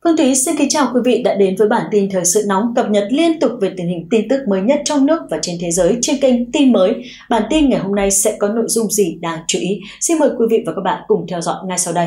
Phương Thúy xin kính chào quý vị đã đến với bản tin thời sự nóng cập nhật liên tục về tình hình tin tức mới nhất trong nước và trên thế giới trên kênh Tin Mới. Bản tin ngày hôm nay sẽ có nội dung gì đáng chú ý? Xin mời quý vị và các bạn cùng theo dõi ngay sau đây.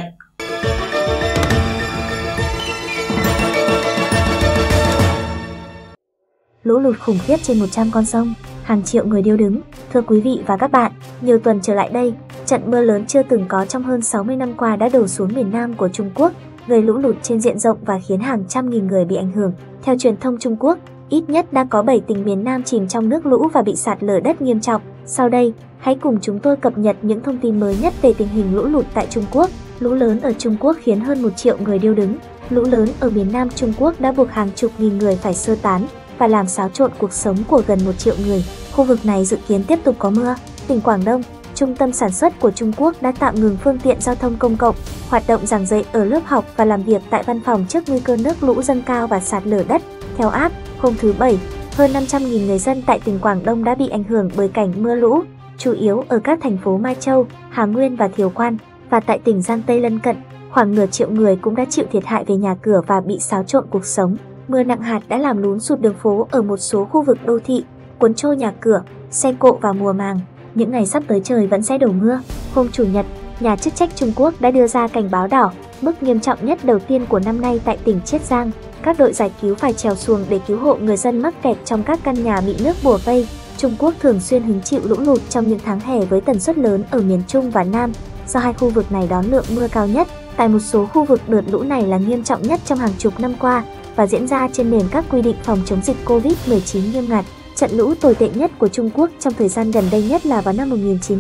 Lũ lụt khủng khiếp trên 100 con sông, hàng triệu người điêu đứng. Thưa quý vị và các bạn, nhiều tuần trở lại đây, trận mưa lớn chưa từng có trong hơn 60 năm qua đã đổ xuống miền Nam của Trung Quốc, gây lũ lụt trên diện rộng và khiến hàng trăm nghìn người bị ảnh hưởng. Theo truyền thông Trung Quốc, ít nhất đã có 7 tỉnh miền Nam chìm trong nước lũ và bị sạt lở đất nghiêm trọng. Sau đây, hãy cùng chúng tôi cập nhật những thông tin mới nhất về tình hình lũ lụt tại Trung Quốc. Lũ lớn ở Trung Quốc khiến hơn 1 triệu người điêu đứng. Lũ lớn ở miền Nam Trung Quốc đã buộc hàng chục nghìn người phải sơ tán và làm xáo trộn cuộc sống của gần 1 triệu người. Khu vực này dự kiến tiếp tục có mưa. Tỉnh Quảng Đông, trung tâm sản xuất của Trung Quốc đã tạm ngừng phương tiện giao thông công cộng, hoạt động giảng dạy ở lớp học và làm việc tại văn phòng trước nguy cơ nước lũ dâng cao và sạt lở đất. Theo app, hôm thứ Bảy, hơn 500.000 người dân tại tỉnh Quảng Đông đã bị ảnh hưởng bởi cảnh mưa lũ, chủ yếu ở các thành phố Mai Châu, Hà Nguyên và Thiều Quan, và tại tỉnh Giang Tây lân cận, khoảng nửa triệu người cũng đã chịu thiệt hại về nhà cửa và bị xáo trộn cuộc sống. Mưa nặng hạt đã làm lún sụt đường phố ở một số khu vực đô thị, cuốn trôi nhà cửa, xe cộ vào mùa màng. Những ngày sắp tới trời vẫn sẽ đổ mưa. Hôm Chủ nhật, nhà chức trách Trung Quốc đã đưa ra cảnh báo đỏ, mức nghiêm trọng nhất đầu tiên của năm nay tại tỉnh Chiết Giang. Các đội giải cứu phải trèo xuồng để cứu hộ người dân mắc kẹt trong các căn nhà bị nước bùa vây. Trung Quốc thường xuyên hứng chịu lũ lụt trong những tháng hè với tần suất lớn ở miền Trung và Nam, do hai khu vực này đón lượng mưa cao nhất. Tại một số khu vực đợt lũ này là nghiêm trọng nhất trong hàng chục năm qua và diễn ra trên nền các quy định phòng chống dịch Covid-19 nghiêm ngặt. Trận lũ tồi tệ nhất của Trung Quốc trong thời gian gần đây nhất là vào năm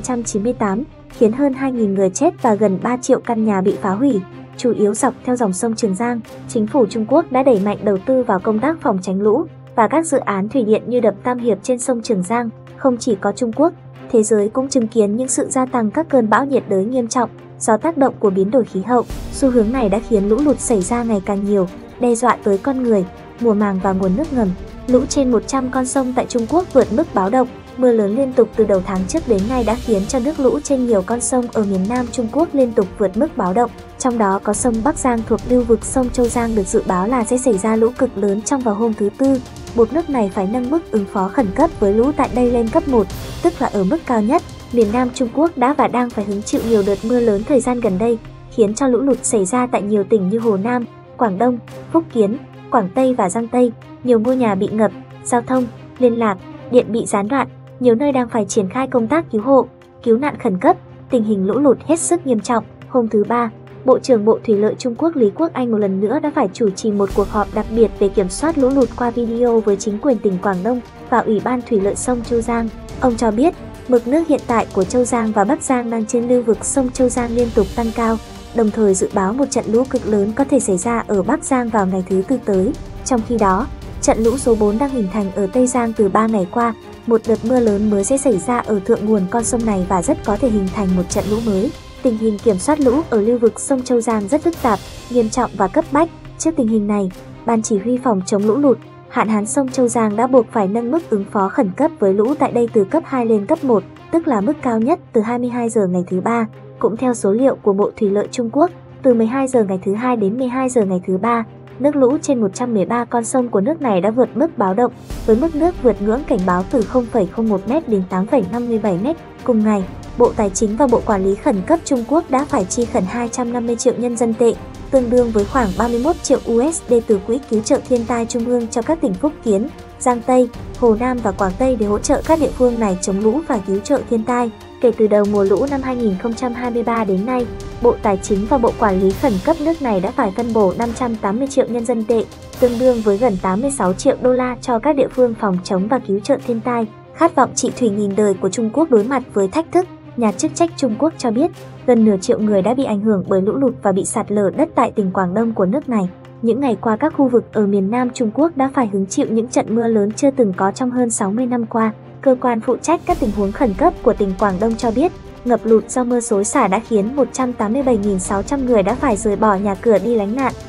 1998, khiến hơn 2.000 người chết và gần 3 triệu căn nhà bị phá hủy, chủ yếu dọc theo dòng sông Trường Giang. Chính phủ Trung Quốc đã đẩy mạnh đầu tư vào công tác phòng tránh lũ và các dự án thủy điện như đập Tam Hiệp trên sông Trường Giang. Không chỉ có Trung Quốc, thế giới cũng chứng kiến những sự gia tăng các cơn bão nhiệt đới nghiêm trọng do tác động của biến đổi khí hậu. Xu hướng này đã khiến lũ lụt xảy ra ngày càng nhiều, đe dọa tới con người, mùa màng và nguồn nước ngầm. Lũ trên 100 con sông tại Trung Quốc vượt mức báo động. Mưa lớn liên tục từ đầu tháng trước đến nay đã khiến cho nước lũ trên nhiều con sông ở miền Nam Trung Quốc liên tục vượt mức báo động. Trong đó có sông Bắc Giang thuộc lưu vực sông Châu Giang được dự báo là sẽ xảy ra lũ cực lớn trong vào hôm thứ Tư, buộc nước này phải nâng mức ứng phó khẩn cấp với lũ tại đây lên cấp 1, tức là ở mức cao nhất. Miền Nam Trung Quốc đã và đang phải hứng chịu nhiều đợt mưa lớn thời gian gần đây, khiến cho lũ lụt xảy ra tại nhiều tỉnh như Hồ Nam, Quảng Đông, Phúc Kiến, Quảng Tây và Giang Tây. Nhiều ngôi nhà bị ngập, giao thông, liên lạc, điện bị gián đoạn, nhiều nơi đang phải triển khai công tác cứu hộ, cứu nạn khẩn cấp, tình hình lũ lụt hết sức nghiêm trọng. Hôm thứ Ba, Bộ trưởng Bộ Thủy lợi Trung Quốc Lý Quốc Anh một lần nữa đã phải chủ trì một cuộc họp đặc biệt về kiểm soát lũ lụt qua video với chính quyền tỉnh Quảng Đông và Ủy ban Thủy lợi sông Châu Giang. Ông cho biết, mực nước hiện tại của Châu Giang và Bắc Giang đang trên lưu vực sông Châu Giang liên tục tăng cao, đồng thời dự báo một trận lũ cực lớn có thể xảy ra ở Bắc Giang vào ngày thứ Tư tới. Trong khi đó, trận lũ số 4 đang hình thành ở Tây Giang từ 3 ngày qua, một đợt mưa lớn mới sẽ xảy ra ở thượng nguồn con sông này và rất có thể hình thành một trận lũ mới. Tình hình kiểm soát lũ ở lưu vực sông Châu Giang rất phức tạp, nghiêm trọng và cấp bách. Trước tình hình này, Ban Chỉ huy phòng chống lũ lụt, hạn hán sông Châu Giang đã buộc phải nâng mức ứng phó khẩn cấp với lũ tại đây từ cấp 2 lên cấp 1, tức là mức cao nhất từ 22 giờ ngày thứ Ba. Cũng theo số liệu của Bộ Thủy lợi Trung Quốc, từ 12 giờ ngày thứ Hai đến 12 giờ ngày thứ Ba, nước lũ trên 113 con sông của nước này đã vượt mức báo động, với mức nước vượt ngưỡng cảnh báo từ 0,01m đến 8,57m. Cùng ngày, Bộ Tài chính và Bộ Quản lý Khẩn cấp Trung Quốc đã phải chi khẩn 250 triệu nhân dân tệ, tương đương với khoảng 31 triệu USD từ Quỹ Cứu trợ Thiên tai Trung ương cho các tỉnh Phúc Kiến, Giang Tây, Hồ Nam và Quảng Tây để hỗ trợ các địa phương này chống lũ và cứu trợ thiên tai. Kể từ đầu mùa lũ năm 2023 đến nay, Bộ Tài chính và Bộ Quản lý Khẩn cấp nước này đã phải phân bổ 580 triệu nhân dân tệ, tương đương với gần 86 triệu đô la cho các địa phương phòng chống và cứu trợ thiên tai. Khát vọng trị thủy nghìn đời của Trung Quốc đối mặt với thách thức, nhà chức trách Trung Quốc cho biết gần nửa triệu người đã bị ảnh hưởng bởi lũ lụt và bị sạt lở đất tại tỉnh Quảng Đông của nước này. Những ngày qua các khu vực ở miền Nam Trung Quốc đã phải hứng chịu những trận mưa lớn chưa từng có trong hơn 60 năm qua. Cơ quan phụ trách các tình huống khẩn cấp của tỉnh Quảng Đông cho biết, ngập lụt do mưa xối xả đã khiến 187.600 người đã phải rời bỏ nhà cửa đi lánh nạn,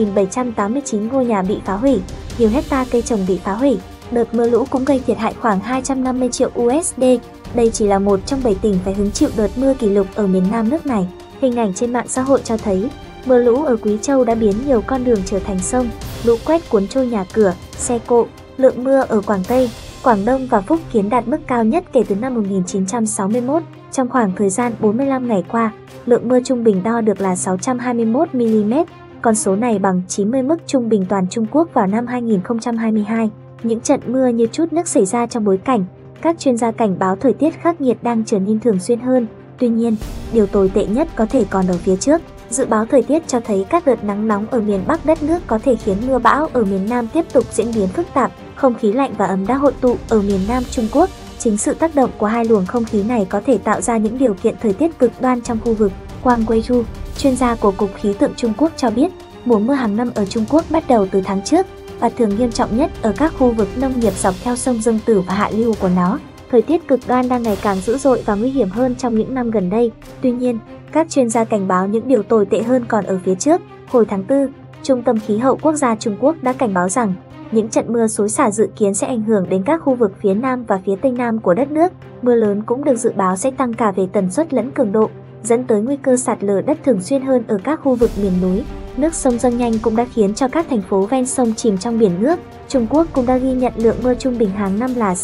1.789 ngôi nhà bị phá hủy, nhiều hecta cây trồng bị phá hủy. Đợt mưa lũ cũng gây thiệt hại khoảng 250 triệu USD. Đây chỉ là một trong 7 tỉnh phải hứng chịu đợt mưa kỷ lục ở miền Nam nước này. Hình ảnh trên mạng xã hội cho thấy Mưa lũ ở Quý Châu đã biến nhiều con đường trở thành sông, lũ quét cuốn trôi nhà cửa, xe cộ. Lượng mưa ở Quảng Tây, Quảng Đông và Phúc Kiến đạt mức cao nhất kể từ năm 1961. Trong khoảng thời gian 45 ngày qua, lượng mưa trung bình đo được là 621 mm. Con số này bằng 90 mức trung bình toàn Trung Quốc vào năm 2022. Những trận mưa như trút nước xảy ra trong bối cảnh các chuyên gia cảnh báo thời tiết khắc nghiệt đang trở nên thường xuyên hơn. Tuy nhiên, điều tồi tệ nhất có thể còn ở phía trước. Dự báo thời tiết cho thấy các đợt nắng nóng ở miền Bắc đất nước có thể khiến mưa bão ở miền Nam tiếp tục diễn biến phức tạp. Không khí lạnh và ấm đã hội tụ ở miền Nam Trung Quốc. Chính sự tác động của hai luồng không khí này có thể tạo ra những điều kiện thời tiết cực đoan trong khu vực. Wang Weizhu, chuyên gia của Cục Khí tượng Trung Quốc cho biết, mùa mưa hàng năm ở Trung Quốc bắt đầu từ tháng trước và thường nghiêm trọng nhất ở các khu vực nông nghiệp dọc theo sông Dương Tử và hạ lưu của nó. Thời tiết cực đoan đang ngày càng dữ dội và nguy hiểm hơn trong những năm gần đây. Tuy nhiên, các chuyên gia cảnh báo những điều tồi tệ hơn còn ở phía trước. Hồi tháng 4, Trung tâm Khí hậu Quốc gia Trung Quốc đã cảnh báo rằng những trận mưa xối xả dự kiến sẽ ảnh hưởng đến các khu vực phía Nam và phía Tây Nam của đất nước. Mưa lớn cũng được dự báo sẽ tăng cả về tần suất lẫn cường độ, dẫn tới nguy cơ sạt lở đất thường xuyên hơn ở các khu vực miền núi. Nước sông dâng nhanh cũng đã khiến cho các thành phố ven sông chìm trong biển nước. Trung Quốc cũng đã ghi nhận lượng mưa trung bình hàng năm là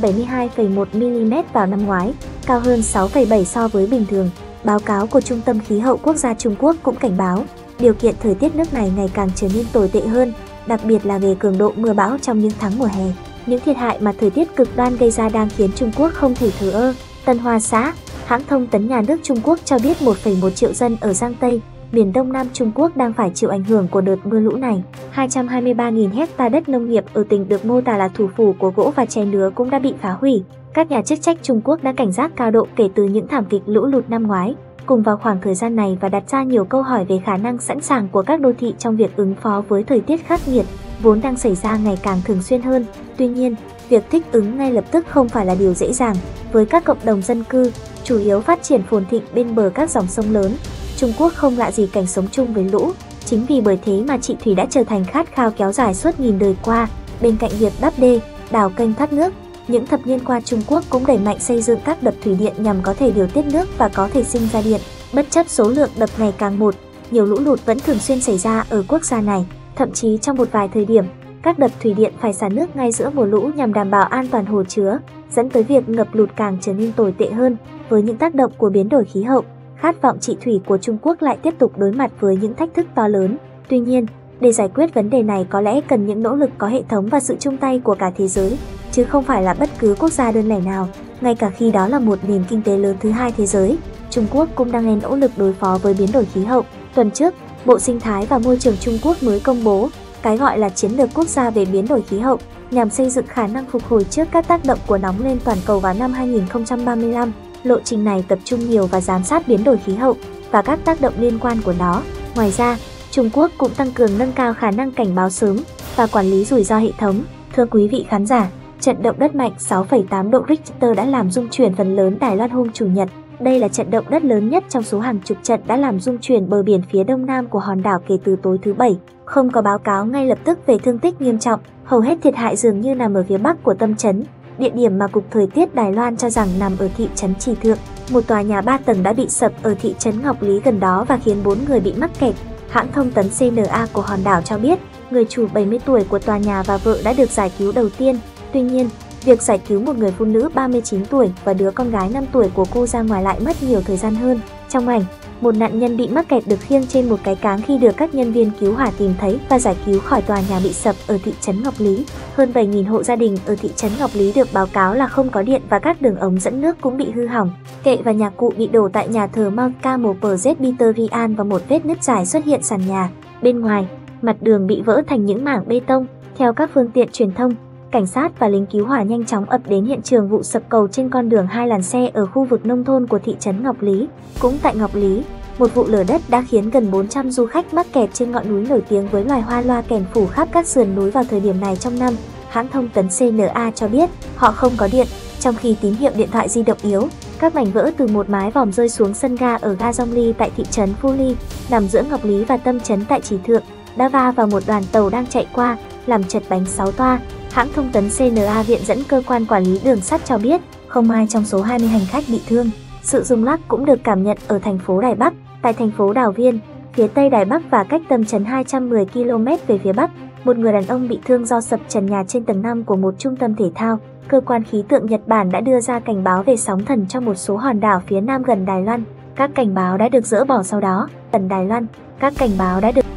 672,1 mm vào năm ngoái, cao hơn 6,7 so với bình thường. Báo cáo của Trung tâm Khí hậu Quốc gia Trung Quốc cũng cảnh báo, điều kiện thời tiết nước này ngày càng trở nên tồi tệ hơn, đặc biệt là về cường độ mưa bão trong những tháng mùa hè. Những thiệt hại mà thời tiết cực đoan gây ra đang khiến Trung Quốc không thể thờ ơ. Tân Hoa Xã, hãng thông tấn nhà nước Trung Quốc cho biết 1,1 triệu dân ở Giang Tây, miền Đông Nam Trung Quốc đang phải chịu ảnh hưởng của đợt mưa lũ này. 223.000 hecta đất nông nghiệp ở tỉnh được mô tả là thủ phủ của gỗ và chè nứa cũng đã bị phá hủy. Các nhà chức trách Trung Quốc đã cảnh giác cao độ kể từ những thảm kịch lũ lụt năm ngoái, cùng vào khoảng thời gian này và đặt ra nhiều câu hỏi về khả năng sẵn sàng của các đô thị trong việc ứng phó với thời tiết khắc nghiệt, vốn đang xảy ra ngày càng thường xuyên hơn. Tuy nhiên, việc thích ứng ngay lập tức không phải là điều dễ dàng. Với các cộng đồng dân cư, chủ yếu phát triển phồn thịnh bên bờ các dòng sông lớn, Trung Quốc không lạ gì cảnh sống chung với lũ. Chính vì bởi thế mà trị thủy đã trở thành khát khao kéo dài suốt nghìn đời qua. Bên cạnh việc đắp đê, đào kênh thoát nước, những thập niên qua Trung Quốc cũng đẩy mạnh xây dựng các đập thủy điện nhằm có thể điều tiết nước và có thể sinh ra điện. Bất chấp số lượng đập ngày càng một, nhiều lũ lụt vẫn thường xuyên xảy ra ở quốc gia này. Thậm chí trong một vài thời điểm, các đập thủy điện phải xả nước ngay giữa mùa lũ nhằm đảm bảo an toàn hồ chứa, dẫn tới việc ngập lụt càng trở nên tồi tệ hơn. Với những tác động của biến đổi khí hậu, khát vọng trị thủy của Trung Quốc lại tiếp tục đối mặt với những thách thức to lớn. Tuy nhiên, để giải quyết vấn đề này có lẽ cần những nỗ lực có hệ thống và sự chung tay của cả thế giới, chứ không phải là bất cứ quốc gia đơn lẻ nào. Ngay cả khi đó là một nền kinh tế lớn thứ hai thế giới, Trung Quốc cũng đang nỗ lực đối phó với biến đổi khí hậu. Tuần trước, Bộ Sinh thái và Môi trường Trung Quốc mới công bố cái gọi là chiến lược quốc gia về biến đổi khí hậu, nhằm xây dựng khả năng phục hồi trước các tác động của nóng lên toàn cầu vào năm 2035. Lộ trình này tập trung nhiều vào giám sát biến đổi khí hậu và các tác động liên quan của nó. Ngoài ra, Trung Quốc cũng tăng cường nâng cao khả năng cảnh báo sớm và quản lý rủi ro hệ thống. Thưa quý vị khán giả, trận động đất mạnh 6,8 độ Richter đã làm rung chuyển phần lớn Đài Loan hôm Chủ nhật. Đây là trận động đất lớn nhất trong số hàng chục trận đã làm rung chuyển bờ biển phía đông nam của hòn đảo kể từ tối thứ Bảy. Không có báo cáo ngay lập tức về thương tích nghiêm trọng, hầu hết thiệt hại dường như nằm ở phía bắc của tâm trấn, địa điểm mà Cục Thời tiết Đài Loan cho rằng nằm ở thị trấn Trì Thượng. Một tòa nhà 3 tầng đã bị sập ở thị trấn Ngọc Lý gần đó và khiến 4 người bị mắc kẹt. Hãng thông tấn CNA của hòn đảo cho biết, người chủ 70 tuổi của tòa nhà và vợ đã được giải cứu đầu tiên. Tuy nhiên, việc giải cứu một người phụ nữ 39 tuổi và đứa con gái 5 tuổi của cô ra ngoài lại mất nhiều thời gian hơn. Trong ảnh, một nạn nhân bị mắc kẹt được khiêng trên một cái cáng khi được các nhân viên cứu hỏa tìm thấy và giải cứu khỏi tòa nhà bị sập ở thị trấn Ngọc Lý. Hơn 7.000 hộ gia đình ở thị trấn Ngọc Lý được báo cáo là không có điện và các đường ống dẫn nước cũng bị hư hỏng. Kệ và nhạc cụ bị đổ tại nhà thờ Mount Carmel Presbyterian và một vết nứt dài xuất hiện sàn nhà. Bên ngoài, mặt đường bị vỡ thành những mảng bê tông. Theo các phương tiện truyền thông, cảnh sát và lính cứu hỏa nhanh chóng ập đến hiện trường vụ sập cầu trên con đường 2 làn xe ở khu vực nông thôn của thị trấn Ngọc Lý. Cũng tại Ngọc Lý, một vụ lở đất đã khiến gần 400 du khách mắc kẹt trên ngọn núi nổi tiếng với loài hoa loa kèn phủ khắp các sườn núi vào thời điểm này trong năm. Hãng thông tấn CNA cho biết họ không có điện, trong khi tín hiệu điện thoại di động yếu. Các mảnh vỡ từ một mái vòm rơi xuống sân ga ở ga Zhongli tại thị trấn Phu Ly, nằm giữa Ngọc Lý và tâm trấn tại Trì Thượng, đã va vào một đoàn tàu đang chạy qua, làm trật bánh 6 toa. Hãng thông tấn CNA viện dẫn cơ quan quản lý đường sắt cho biết không ai trong số 20 hành khách bị thương. Sự rung lắc cũng được cảm nhận ở thành phố Đài Bắc. Tại thành phố Đào Viên, phía tây Đài Bắc và cách tâm trấn 210 km về phía bắc. Một người đàn ông bị thương do sập trần nhà trên tầng 5 của một trung tâm thể thao. Cơ quan khí tượng Nhật Bản đã đưa ra cảnh báo về sóng thần cho một số hòn đảo phía nam gần Đài Loan. Các cảnh báo đã được dỡ bỏ sau đó. Gần Đài Loan, các cảnh báo đã được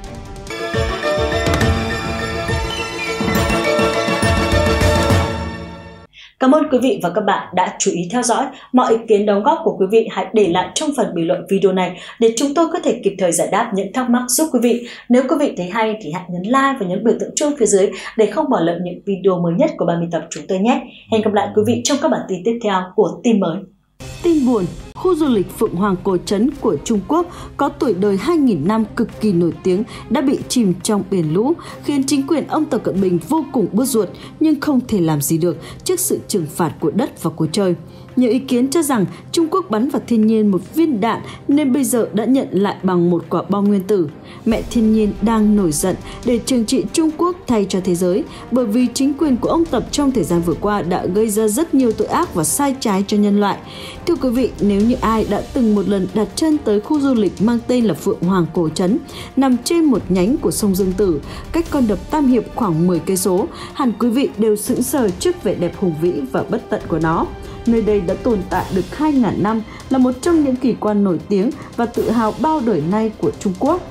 Cảm ơn quý vị và các bạn đã chú ý theo dõi. Mọi ý kiến đóng góp của quý vị hãy để lại trong phần bình luận video này để chúng tôi có thể kịp thời giải đáp những thắc mắc giúp quý vị. Nếu quý vị thấy hay thì hãy nhấn like và nhấn biểu tượng chuông phía dưới để không bỏ lỡ những video mới nhất của ban biên tập chúng tôi nhé. Hẹn gặp lại quý vị trong các bản tin tiếp theo của Tin Mới. Tin buồn, khu du lịch Phượng Hoàng Cổ Trấn của Trung Quốc có tuổi đời 2.000 năm cực kỳ nổi tiếng đã bị chìm trong biển lũ, khiến chính quyền ông Tập Cận Bình vô cùng bứt ruột nhưng không thể làm gì được trước sự trừng phạt của đất và của trời. Nhiều ý kiến cho rằng Trung Quốc bắn vào thiên nhiên một viên đạn nên bây giờ đã nhận lại bằng một quả bom nguyên tử. Mẹ thiên nhiên đang nổi giận để trừng trị Trung Quốc thay cho thế giới, bởi vì chính quyền của ông Tập trong thời gian vừa qua đã gây ra rất nhiều tội ác và sai trái cho nhân loại. Thưa quý vị, nếu như ai đã từng một lần đặt chân tới khu du lịch mang tên là Phượng Hoàng Cổ Trấn, nằm trên một nhánh của sông Dương Tử, cách con đập Tam Hiệp khoảng 10 cây số, hẳn quý vị đều sững sờ trước vẻ đẹp hùng vĩ và bất tận của nó. Nơi đây đã tồn tại được 2.000 năm, là một trong những kỳ quan nổi tiếng và tự hào bao đời nay của Trung Quốc.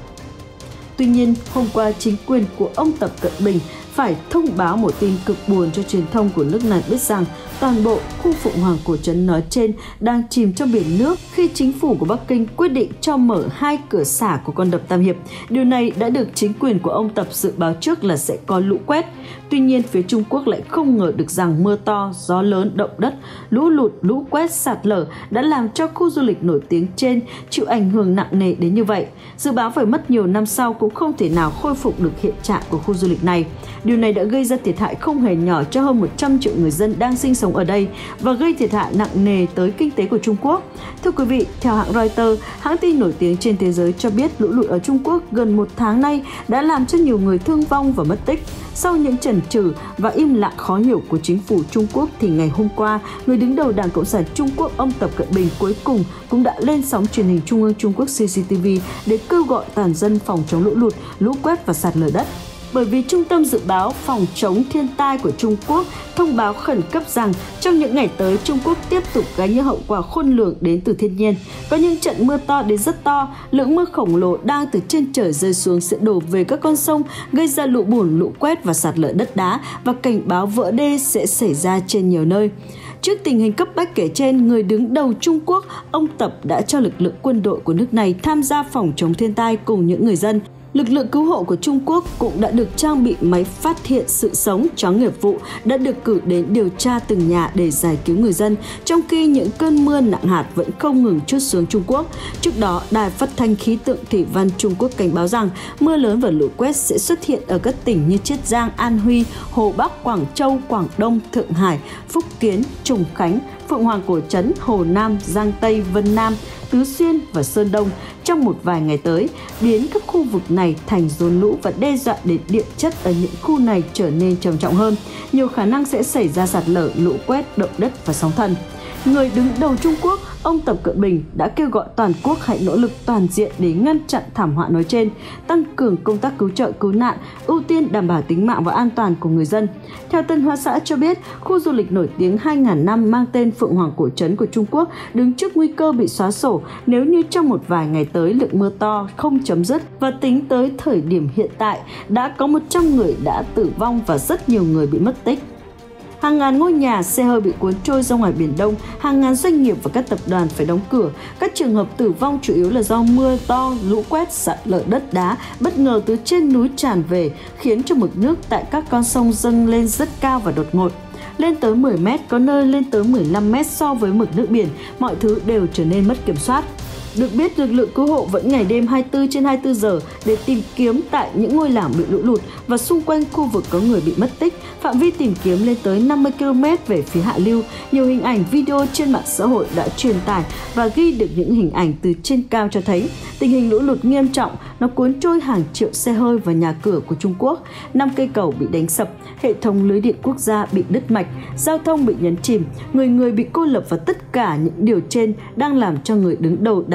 Tuy nhiên, hôm qua chính quyền của ông Tập Cận Bình phải thông báo một tin cực buồn cho truyền thông của nước này biết rằng toàn bộ khu Phượng Hoàng Cổ Trấn nói trên đang chìm trong biển nước khi chính phủ của Bắc Kinh quyết định cho mở 2 cửa xả của con đập Tam Hiệp. Điều này đã được chính quyền của ông Tập dự báo trước là sẽ có lũ quét. Tuy nhiên, phía Trung Quốc lại không ngờ được rằng mưa to, gió lớn, động đất, lũ lụt, lũ quét, sạt lở đã làm cho khu du lịch nổi tiếng trên chịu ảnh hưởng nặng nề đến như vậy. Dự báo phải mất nhiều năm sau cũng không thể nào khôi phục được hiện trạng của khu du lịch này. Điều này đã gây ra thiệt hại không hề nhỏ cho hơn 100 triệu người dân đang sinh sống ở đây và gây thiệt hại nặng nề tới kinh tế của Trung Quốc. Thưa quý vị, theo hãng Reuters, hãng tin nổi tiếng trên thế giới cho biết lũ lụt ở Trung Quốc gần một tháng nay đã làm cho nhiều người thương vong và mất tích. Sau những chần chừ và im lặng khó hiểu của chính phủ Trung Quốc thì ngày hôm qua, người đứng đầu Đảng Cộng sản Trung Quốc ông Tập Cận Bình cuối cùng cũng đã lên sóng truyền hình Trung ương Trung Quốc CCTV để kêu gọi toàn dân phòng chống lũ lụt, lũ quét và sạt lở đất. Bởi vì Trung tâm Dự báo Phòng chống thiên tai của Trung Quốc thông báo khẩn cấp rằng trong những ngày tới Trung Quốc tiếp tục gánh những hậu quả khôn lường đến từ thiên nhiên. Có những trận mưa to đến rất to, lượng mưa khổng lồ đang từ trên trời rơi xuống sẽ đổ về các con sông, gây ra lũ bùn, lũ quét và sạt lở đất đá, và cảnh báo vỡ đê sẽ xảy ra trên nhiều nơi. Trước tình hình cấp bách kể trên, người đứng đầu Trung Quốc, ông Tập đã cho lực lượng quân đội của nước này tham gia phòng chống thiên tai cùng những người dân. Lực lượng cứu hộ của Trung Quốc cũng đã được trang bị máy phát hiện sự sống, chó nghiệp vụ đã được cử đến điều tra từng nhà để giải cứu người dân, trong khi những cơn mưa nặng hạt vẫn không ngừng trút xuống Trung Quốc. Trước đó, Đài Phát thanh Khí tượng Thủy văn Trung Quốc cảnh báo rằng mưa lớn và lũ quét sẽ xuất hiện ở các tỉnh như Chiết Giang, An Huy, Hồ Bắc, Quảng Châu, Quảng Đông, Thượng Hải, Phúc Kiến, Trùng Khánh, Phượng Hoàng Cổ Trấn, Hồ Nam, Giang Tây, Vân Nam, Tứ Xuyên và Sơn Đông trong một vài ngày tới, biến các khu vực này thành rốn lũ và đe dọa đến địa chất ở những khu này trở nên trầm trọng hơn. Nhiều khả năng sẽ xảy ra sạt lở, lũ quét, động đất và sóng thần. Người đứng đầu Trung Quốc, ông Tập Cận Bình đã kêu gọi toàn quốc hãy nỗ lực toàn diện để ngăn chặn thảm họa nói trên, tăng cường công tác cứu trợ cứu nạn, ưu tiên đảm bảo tính mạng và an toàn của người dân. Theo Tân Hoa Xã cho biết, khu du lịch nổi tiếng 2.000 năm mang tên Phượng Hoàng Cổ Trấn của Trung Quốc đứng trước nguy cơ bị xóa sổ nếu như trong một vài ngày tới lượng mưa to không chấm dứt, và tính tới thời điểm hiện tại đã có 100 người đã tử vong và rất nhiều người bị mất tích. Hàng ngàn ngôi nhà, xe hơi bị cuốn trôi ra ngoài Biển Đông, hàng ngàn doanh nghiệp và các tập đoàn phải đóng cửa. Các trường hợp tử vong chủ yếu là do mưa to, lũ quét, sạt lở đất đá bất ngờ từ trên núi tràn về, khiến cho mực nước tại các con sông dâng lên rất cao và đột ngột. Lên tới 10 mét, có nơi lên tới 15 mét so với mực nước biển, mọi thứ đều trở nên mất kiểm soát. Được biết, lực lượng cứu hộ vẫn ngày đêm 24/24 giờ để tìm kiếm tại những ngôi làng bị lũ lụt và xung quanh khu vực có người bị mất tích. Phạm vi tìm kiếm lên tới 50 km về phía hạ lưu. Nhiều hình ảnh video trên mạng xã hội đã truyền tải và ghi được những hình ảnh từ trên cao cho thấy tình hình lũ lụt nghiêm trọng, nó cuốn trôi hàng triệu xe hơi và nhà cửa của Trung Quốc. 5 cây cầu bị đánh sập, hệ thống lưới điện quốc gia bị đứt mạch, giao thông bị nhấn chìm, người bị cô lập, và tất cả những điều trên đang làm cho người đứng đầu Đảng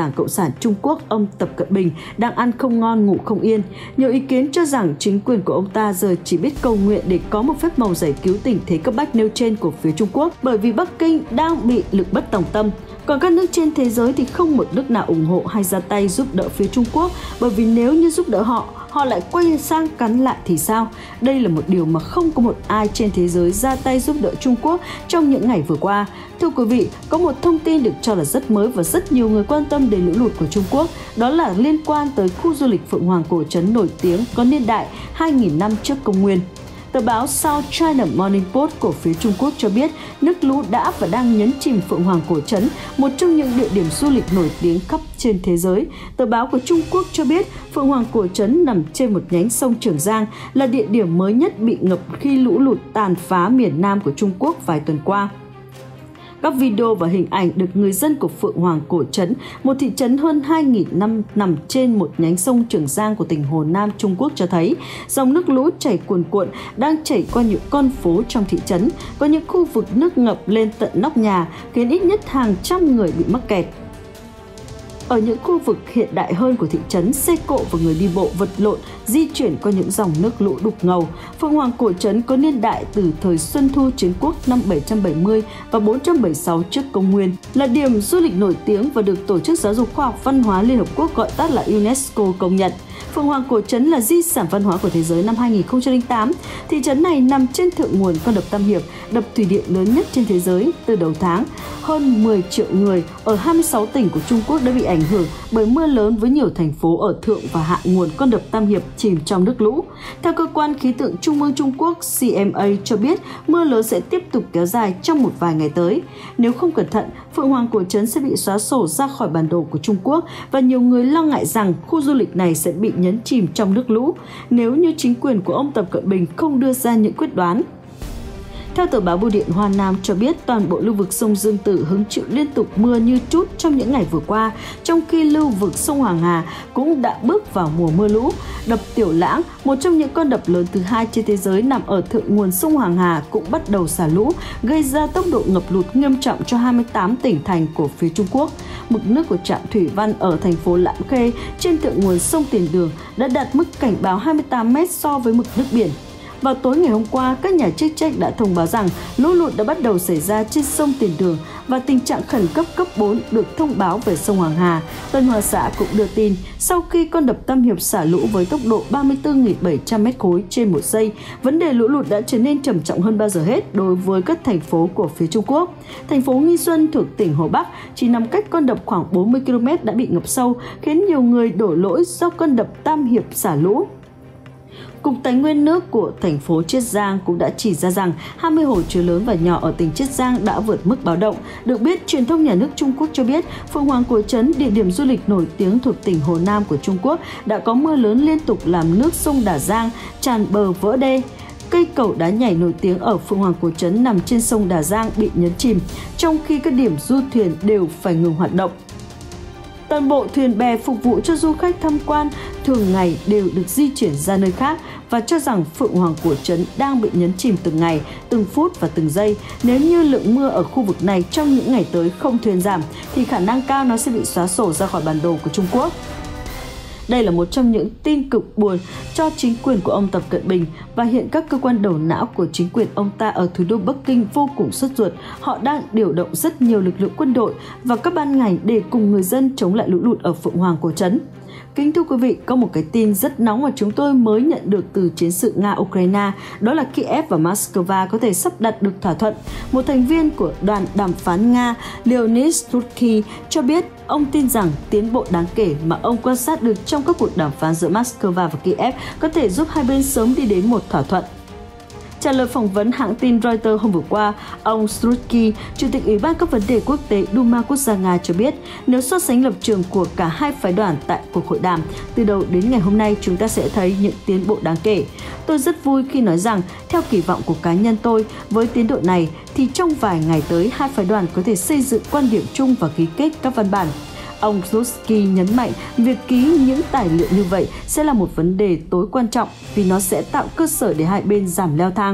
Đảng Cộng sản Trung Quốc ông Tập Cận Bình đang ăn không ngon ngủ không yên. Nhiều ý kiến cho rằng chính quyền của ông ta giờ chỉ biết cầu nguyện để có một phép màu giải cứu tình thế cấp bách nêu trên của phía Trung Quốc, bởi vì Bắc Kinh đang bị lực bất tòng tâm. Còn các nước trên thế giới thì không một nước nào ủng hộ hay ra tay giúp đỡ phía Trung Quốc, bởi vì nếu như giúp đỡ họ lại quay sang cắn lại thì sao? Đây là một điều mà không có một ai trên thế giới ra tay giúp đỡ Trung Quốc trong những ngày vừa qua. Thưa quý vị, có một thông tin được cho là rất mới và rất nhiều người quan tâm đến lũ lụt của Trung Quốc, đó là liên quan tới khu du lịch Phượng Hoàng Cổ Trấn nổi tiếng có niên đại 2.000 năm trước công nguyên. Tờ báo South China Morning Post của phía Trung Quốc cho biết nước lũ đã và đang nhấn chìm Phượng Hoàng Cổ Trấn, một trong những địa điểm du lịch nổi tiếng khắp trên thế giới. Tờ báo của Trung Quốc cho biết Phượng Hoàng Cổ Trấn nằm trên một nhánh sông Trường Giang, là địa điểm mới nhất bị ngập khi lũ lụt tàn phá miền Nam của Trung Quốc vài tuần qua. Các video và hình ảnh được người dân của Phượng Hoàng Cổ Trấn, một thị trấn hơn 2.000 năm nằm trên một nhánh sông Trường Giang của tỉnh Hồ Nam Trung Quốc cho thấy dòng nước lũ chảy cuồn cuộn đang chảy qua những con phố trong thị trấn. Có những khu vực nước ngập lên tận nóc nhà, khiến ít nhất hàng trăm người bị mắc kẹt. Ở những khu vực hiện đại hơn của thị trấn, xe cộ và người đi bộ vật lộn di chuyển qua những dòng nước lũ đục ngầu. Phượng Hoàng Cổ Trấn có niên đại từ thời Xuân Thu Chiến Quốc năm 770 và 476 trước công nguyên, là điểm du lịch nổi tiếng và được Tổ chức Giáo dục Khoa học Văn hóa Liên Hợp Quốc gọi tắt là UNESCO công nhận. Phượng Hoàng Cổ Trấn là di sản văn hóa của thế giới năm 2008. Thị trấn này nằm trên thượng nguồn con đập Tam Hiệp, đập thủy điện lớn nhất trên thế giới. Từ đầu tháng, hơn 10 triệu người ở 26 tỉnh của Trung Quốc đã bị ảnh hưởng bởi mưa lớn, với nhiều thành phố ở thượng và hạ nguồn con đập Tam Hiệp chìm trong nước lũ. Theo cơ quan khí tượng Trung ương Trung Quốc CMA cho biết, mưa lớn sẽ tiếp tục kéo dài trong một vài ngày tới. Nếu không cẩn thận, Phượng Hoàng Cổ Trấn sẽ bị xóa sổ ra khỏi bản đồ của Trung Quốc, và nhiều người lo ngại rằng khu du lịch này sẽ bị nhấn chìm trong nước lũ nếu như chính quyền của ông Tập Cận Bình không đưa ra những quyết đoán. Theo tờ báo Bưu điện Hoa Nam cho biết, toàn bộ lưu vực sông Dương Tử hứng chịu liên tục mưa như trút trong những ngày vừa qua, trong khi lưu vực sông Hoàng Hà cũng đã bước vào mùa mưa lũ. Đập Tiểu Lãng, một trong những con đập lớn thứ hai trên thế giới nằm ở thượng nguồn sông Hoàng Hà, cũng bắt đầu xả lũ, gây ra tốc độ ngập lụt nghiêm trọng cho 28 tỉnh thành của phía Trung Quốc. Mực nước của trạm thủy văn ở thành phố Lạm Khê trên thượng nguồn sông Tiền Đường đã đạt mức cảnh báo 28 m so với mực nước biển. Vào tối ngày hôm qua, các nhà chức trách đã thông báo rằng lũ lụt đã bắt đầu xảy ra trên sông Tiền Đường và tình trạng khẩn cấp cấp 4 được thông báo về sông Hoàng Hà. Tân Hoa Xã cũng đưa tin, sau khi con đập Tam Hiệp xả lũ với tốc độ 34.700 m3 trên một giây, vấn đề lũ lụt đã trở nên trầm trọng hơn bao giờ hết đối với các thành phố của phía Trung Quốc. Thành phố Nghi Xuân thuộc tỉnh Hồ Bắc chỉ nằm cách con đập khoảng 40 km đã bị ngập sâu, khiến nhiều người đổ lỗi do con đập Tam Hiệp xả lũ. Cục Tài nguyên nước của thành phố Chiết Giang cũng đã chỉ ra rằng 20 hồ chứa lớn và nhỏ ở tỉnh Chiết Giang đã vượt mức báo động. Được biết, truyền thông nhà nước Trung Quốc cho biết Phượng Hoàng Cổ Trấn, địa điểm du lịch nổi tiếng thuộc tỉnh Hồ Nam của Trung Quốc, đã có mưa lớn liên tục làm nước sông Đà Giang tràn bờ vỡ đê. Cây cầu đá nhảy nổi tiếng ở Phượng Hoàng Cổ Trấn nằm trên sông Đà Giang bị nhấn chìm, trong khi các điểm du thuyền đều phải ngừng hoạt động. Toàn bộ thuyền bè phục vụ cho du khách tham quan thường ngày đều được di chuyển ra nơi khác, và cho rằng Phượng Hoàng Cổ Trấn đang bị nhấn chìm từng ngày, từng phút và từng giây. Nếu như lượng mưa ở khu vực này trong những ngày tới không thuyên giảm thì khả năng cao nó sẽ bị xóa sổ ra khỏi bản đồ của Trung Quốc. Đây là một trong những tin cực buồn cho chính quyền của ông Tập Cận Bình, và hiện các cơ quan đầu não của chính quyền ông ta ở thủ đô Bắc Kinh vô cùng sốt ruột. Họ đang điều động rất nhiều lực lượng quân đội và các ban ngành để cùng người dân chống lại lũ lụt ở Phượng Hoàng Cổ Trấn. Kính thưa quý vị, có một cái tin rất nóng mà chúng tôi mới nhận được từ chiến sự Nga-Ukraine, đó là Kiev và Moscow có thể sắp đặt được thỏa thuận. Một thành viên của đoàn đàm phán Nga, Leonid Slutsky, cho biết ông tin rằng tiến bộ đáng kể mà ông quan sát được trong các cuộc đàm phán giữa Moscow và Kiev có thể giúp hai bên sớm đi đến một thỏa thuận. Trả lời phỏng vấn hãng tin Reuters hôm vừa qua, ông Slutsky, Chủ tịch Ủy ban các vấn đề quốc tế Duma Quốc gia Nga cho biết, nếu so sánh lập trường của cả hai phái đoàn tại cuộc hội đàm, từ đầu đến ngày hôm nay chúng ta sẽ thấy những tiến bộ đáng kể. Tôi rất vui khi nói rằng, theo kỳ vọng của cá nhân tôi, với tiến độ này thì trong vài ngày tới hai phái đoàn có thể xây dựng quan điểm chung và ký kết các văn bản. Ông Slutsky nhấn mạnh việc ký những tài liệu như vậy sẽ là một vấn đề tối quan trọng vì nó sẽ tạo cơ sở để hai bên giảm leo thang.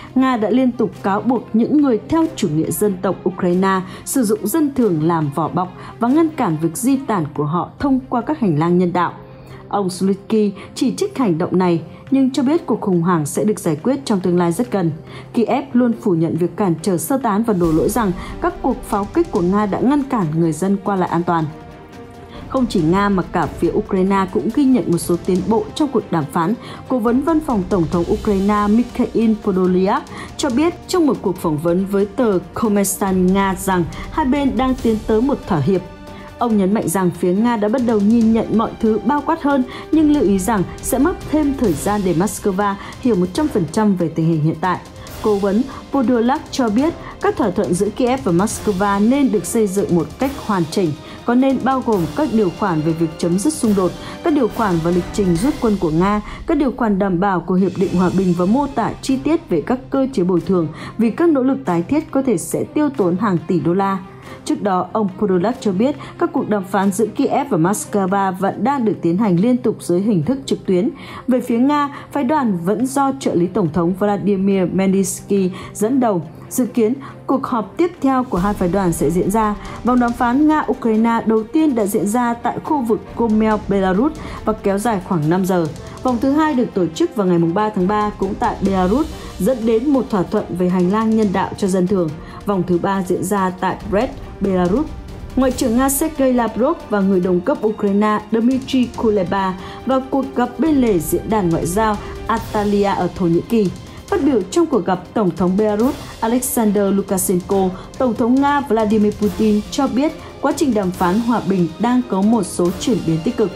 Nga đã liên tục cáo buộc những người theo chủ nghĩa dân tộc Ukraine sử dụng dân thường làm vỏ bọc và ngăn cản việc di tản của họ thông qua các hành lang nhân đạo. Ông Slutsky chỉ trích hành động này, nhưng cho biết cuộc khủng hoảng sẽ được giải quyết trong tương lai rất gần. Kiev luôn phủ nhận việc cản trở sơ tán và đổ lỗi rằng các cuộc pháo kích của Nga đã ngăn cản người dân qua lại an toàn. Không chỉ Nga mà cả phía Ukraine cũng ghi nhận một số tiến bộ trong cuộc đàm phán. Cố vấn văn phòng Tổng thống Ukraine Mikhail Podolyak cho biết trong một cuộc phỏng vấn với tờ Kommersant Nga rằng hai bên đang tiến tới một thỏa hiệp. Ông nhấn mạnh rằng phía Nga đã bắt đầu nhìn nhận mọi thứ bao quát hơn, nhưng lưu ý rằng sẽ mất thêm thời gian để Moscow hiểu 100% về tình hình hiện tại. Cố vấn Podolyak cho biết các thỏa thuận giữa Kiev và Moscow nên được xây dựng một cách hoàn chỉnh, có nên bao gồm các điều khoản về việc chấm dứt xung đột, các điều khoản và lịch trình rút quân của Nga, các điều khoản đảm bảo của Hiệp định Hòa bình và mô tả chi tiết về các cơ chế bồi thường vì các nỗ lực tái thiết có thể sẽ tiêu tốn hàng tỷ đô la. Trước đó, ông Podolyak cho biết các cuộc đàm phán giữa Kiev và Moscow vẫn đang được tiến hành liên tục dưới hình thức trực tuyến. Về phía Nga, phái đoàn vẫn do trợ lý Tổng thống Vladimir Medinsky dẫn đầu. Dự kiến, cuộc họp tiếp theo của hai phái đoàn sẽ diễn ra. Vòng đàm phán Nga-Ukraine đầu tiên đã diễn ra tại khu vực Gomel, Belarus và kéo dài khoảng 5 giờ. Vòng thứ hai được tổ chức vào ngày 3 tháng 3 cũng tại Belarus, dẫn đến một thỏa thuận về hành lang nhân đạo cho dân thường. Vòng thứ ba diễn ra tại Brest, Belarus. Ngoại trưởng Nga Sergei Lavrov và người đồng cấp Ukraine Dmitry Kuleba vào cuộc gặp bên lề diễn đàn ngoại giao Antalya ở Thổ Nhĩ Kỳ. Phát biểu trong cuộc gặp, Tổng thống Belarus Alexander Lukashenko, Tổng thống Nga Vladimir Putin cho biết quá trình đàm phán hòa bình đang có một số chuyển biến tích cực.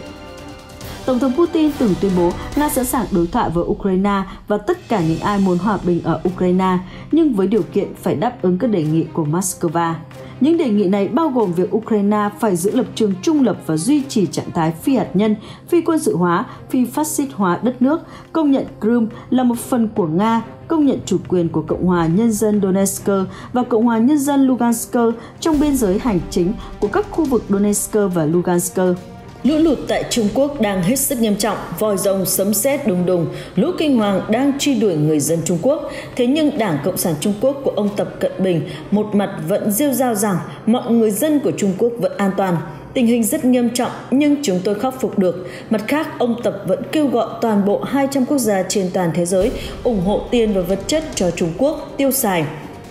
Tổng thống Putin từng tuyên bố Nga sẵn sàng đối thoại với Ukraine và tất cả những ai muốn hòa bình ở Ukraine, nhưng với điều kiện phải đáp ứng các đề nghị của Moscow. Những đề nghị này bao gồm việc Ukraine phải giữ lập trường trung lập và duy trì trạng thái phi hạt nhân, phi quân sự hóa, phi phát xít hóa đất nước, công nhận Crimea là một phần của Nga, công nhận chủ quyền của Cộng hòa Nhân dân Donetsk và Cộng hòa Nhân dân Lugansk trong biên giới hành chính của các khu vực Donetsk và Lugansk. Lũ lụt tại Trung Quốc đang hết sức nghiêm trọng, vòi rồng sấm sét đùng đùng, lũ kinh hoàng đang truy đuổi người dân Trung Quốc. Thế nhưng Đảng Cộng sản Trung Quốc của ông Tập Cận Bình một mặt vẫn rêu rao rằng mọi người dân của Trung Quốc vẫn an toàn. Tình hình rất nghiêm trọng nhưng chúng tôi khắc phục được. Mặt khác, ông Tập vẫn kêu gọi toàn bộ 200 quốc gia trên toàn thế giới ủng hộ tiền và vật chất cho Trung Quốc tiêu xài.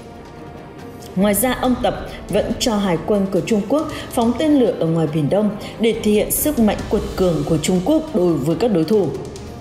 Ngoài ra, ông Tập vẫn cho Hải quân của Trung Quốc phóng tên lửa ở ngoài Biển Đông để thể hiện sức mạnh quật cường của Trung Quốc đối với các đối thủ.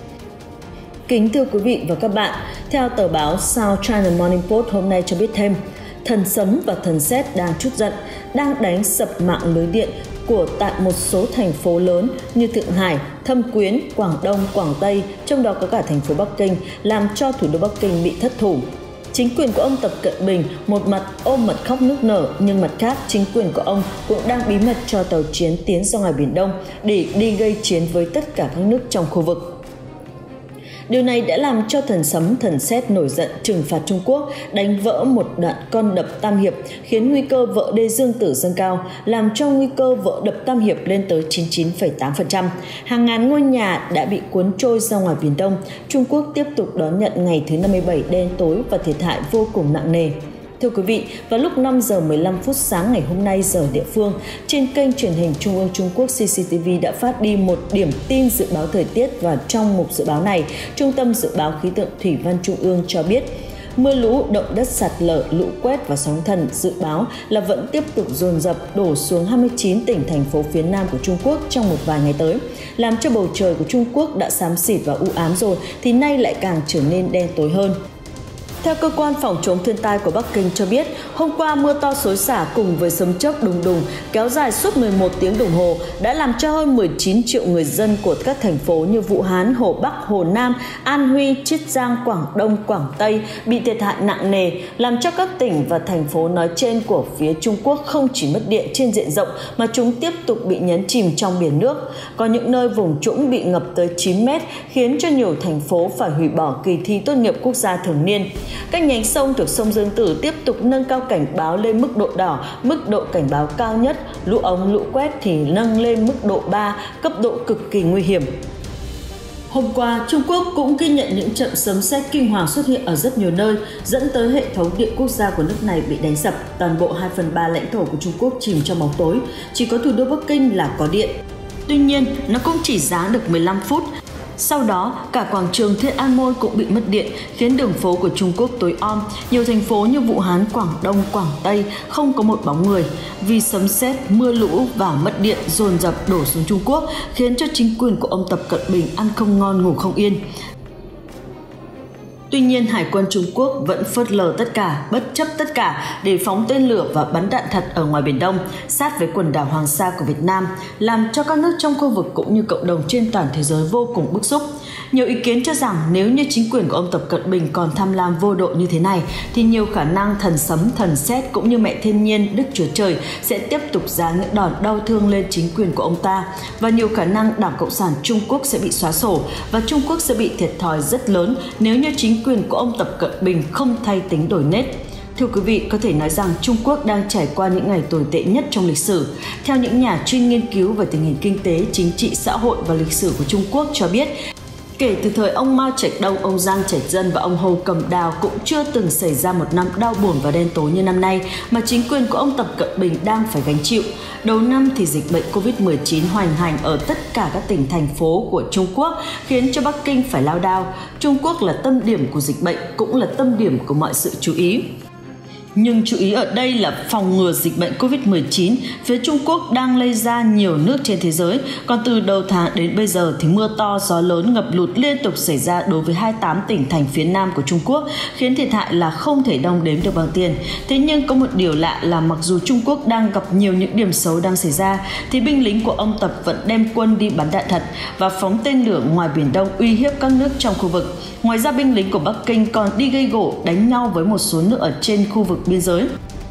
Kính thưa quý vị và các bạn, theo tờ báo South China Morning Post hôm nay cho biết thêm, thần sấm và thần sét đang trút giận, đang đánh sập mạng lưới điện tại một số thành phố lớn như Thượng Hải, Thâm Quyến, Quảng Đông, Quảng Tây, trong đó có cả thành phố Bắc Kinh, làm cho thủ đô Bắc Kinh bị thất thủ. Chính quyền của ông Tập Cận Bình một mặt ôm mặt khóc nức nở, nhưng mặt khác chính quyền của ông cũng đang bí mật cho tàu chiến tiến ra ngoài Biển Đông để đi gây chiến với tất cả các nước trong khu vực. Điều này đã làm cho thần sấm thần sét nổi giận trừng phạt Trung Quốc, đánh vỡ một đoạn con đập Tam Hiệp, khiến nguy cơ vỡ đê Dương Tử dâng cao, làm cho nguy cơ vỡ đập Tam Hiệp lên tới 99,8%. Hàng ngàn ngôi nhà đã bị cuốn trôi ra ngoài Biển Đông. Trung Quốc tiếp tục đón nhận ngày thứ 57 đen tối và thiệt hại vô cùng nặng nề. Thưa quý vị, vào lúc 5 giờ 15 phút sáng ngày hôm nay giờ địa phương, trên kênh truyền hình Trung ương Trung Quốc CCTV đã phát đi một điểm tin dự báo thời tiết, và trong mục dự báo này, Trung tâm Dự báo Khí tượng Thủy văn Trung ương cho biết mưa lũ, động đất sạt lở, lũ quét và sóng thần dự báo là vẫn tiếp tục dồn dập đổ xuống 29 tỉnh thành phố phía Nam của Trung Quốc trong một vài ngày tới, làm cho bầu trời của Trung Quốc đã xám xịt và u ám rồi thì nay lại càng trở nên đen tối hơn. Theo cơ quan phòng chống thiên tai của Bắc Kinh cho biết, hôm qua mưa to xối xả cùng với sấm chớp đùng đùng kéo dài suốt 11 tiếng đồng hồ đã làm cho hơn 19 triệu người dân của các thành phố như Vũ Hán, Hồ Bắc, Hồ Nam, An Huy, Chiết Giang, Quảng Đông, Quảng Tây bị thiệt hại nặng nề, làm cho các tỉnh và thành phố nói trên của phía Trung Quốc không chỉ mất điện trên diện rộng mà chúng tiếp tục bị nhấn chìm trong biển nước. Có những nơi vùng trũng bị ngập tới 9 mét, khiến cho nhiều thành phố phải hủy bỏ kỳ thi tốt nghiệp quốc gia thường niên. Các nhánh sông thuộc sông Dương Tử tiếp tục nâng cao cảnh báo lên mức độ đỏ, mức độ cảnh báo cao nhất, lũ ống, lũ quét thì nâng lên mức độ 3, cấp độ cực kỳ nguy hiểm. Hôm qua, Trung Quốc cũng ghi nhận những trận sấm sét kinh hoàng xuất hiện ở rất nhiều nơi, dẫn tới hệ thống điện quốc gia của nước này bị đánh sập. Toàn bộ 2/3 lãnh thổ của Trung Quốc chìm trong bóng tối, chỉ có thủ đô Bắc Kinh là có điện. Tuy nhiên, nó cũng chỉ giáng được 15 phút. Sau đó, cả quảng trường Thiên An Môn cũng bị mất điện, khiến đường phố của Trung Quốc tối om. Nhiều thành phố như Vũ Hán, Quảng Đông, Quảng Tây không có một bóng người. Vì sấm sét, mưa lũ và mất điện dồn dập đổ xuống Trung Quốc, khiến cho chính quyền của ông Tập Cận Bình ăn không ngon ngủ không yên. Tuy nhiên, Hải quân Trung Quốc vẫn phớt lờ tất cả, bất chấp tất cả để phóng tên lửa và bắn đạn thật ở ngoài Biển Đông, sát với quần đảo Hoàng Sa của Việt Nam, làm cho các nước trong khu vực cũng như cộng đồng trên toàn thế giới vô cùng bức xúc. Nhiều ý kiến cho rằng nếu như chính quyền của ông Tập Cận Bình còn tham lam vô độ như thế này, thì nhiều khả năng thần sấm, thần sét cũng như mẹ thiên nhiên, Đức Chúa Trời sẽ tiếp tục giáng những đòn đau thương lên chính quyền của ông ta, và nhiều khả năng Đảng Cộng sản Trung Quốc sẽ bị xóa sổ và Trung Quốc sẽ bị thiệt thòi rất lớn nếu như chính quyền của ông Tập Cận Bình không thay tính đổi nết. Thưa quý vị, có thể nói rằng Trung Quốc đang trải qua những ngày tồi tệ nhất trong lịch sử. Theo những nhà chuyên nghiên cứu về tình hình kinh tế, chính trị, xã hội và lịch sử của Trung Quốc cho biết, kể từ thời ông Mao Trạch Đông, ông Giang Trạch Dân và ông Hồ Cẩm Đào cũng chưa từng xảy ra một năm đau buồn và đen tối như năm nay mà chính quyền của ông Tập Cận Bình đang phải gánh chịu. Đầu năm thì dịch bệnh Covid-19 hoành hành ở tất cả các tỉnh thành phố của Trung Quốc, khiến cho Bắc Kinh phải lao đao. Trung Quốc là tâm điểm của dịch bệnh, cũng là tâm điểm của mọi sự chú ý. Nhưng chú ý ở đây là phòng ngừa dịch bệnh Covid-19, phía Trung Quốc đang lây ra nhiều nước trên thế giới, còn từ đầu tháng đến bây giờ thì mưa to, gió lớn, ngập lụt liên tục xảy ra đối với 28 tỉnh thành phía Nam của Trung Quốc, khiến thiệt hại là không thể đong đếm được bằng tiền. Thế nhưng có một điều lạ là mặc dù Trung Quốc đang gặp nhiều những điểm xấu đang xảy ra, thì binh lính của ông Tập vẫn đem quân đi bắn đạn thật và phóng tên lửa ngoài Biển Đông uy hiếp các nước trong khu vực. Ngoài ra, binh lính của Bắc Kinh còn đi gây gổ, đánh nhau với một số nước ở trên khu vực biên giới.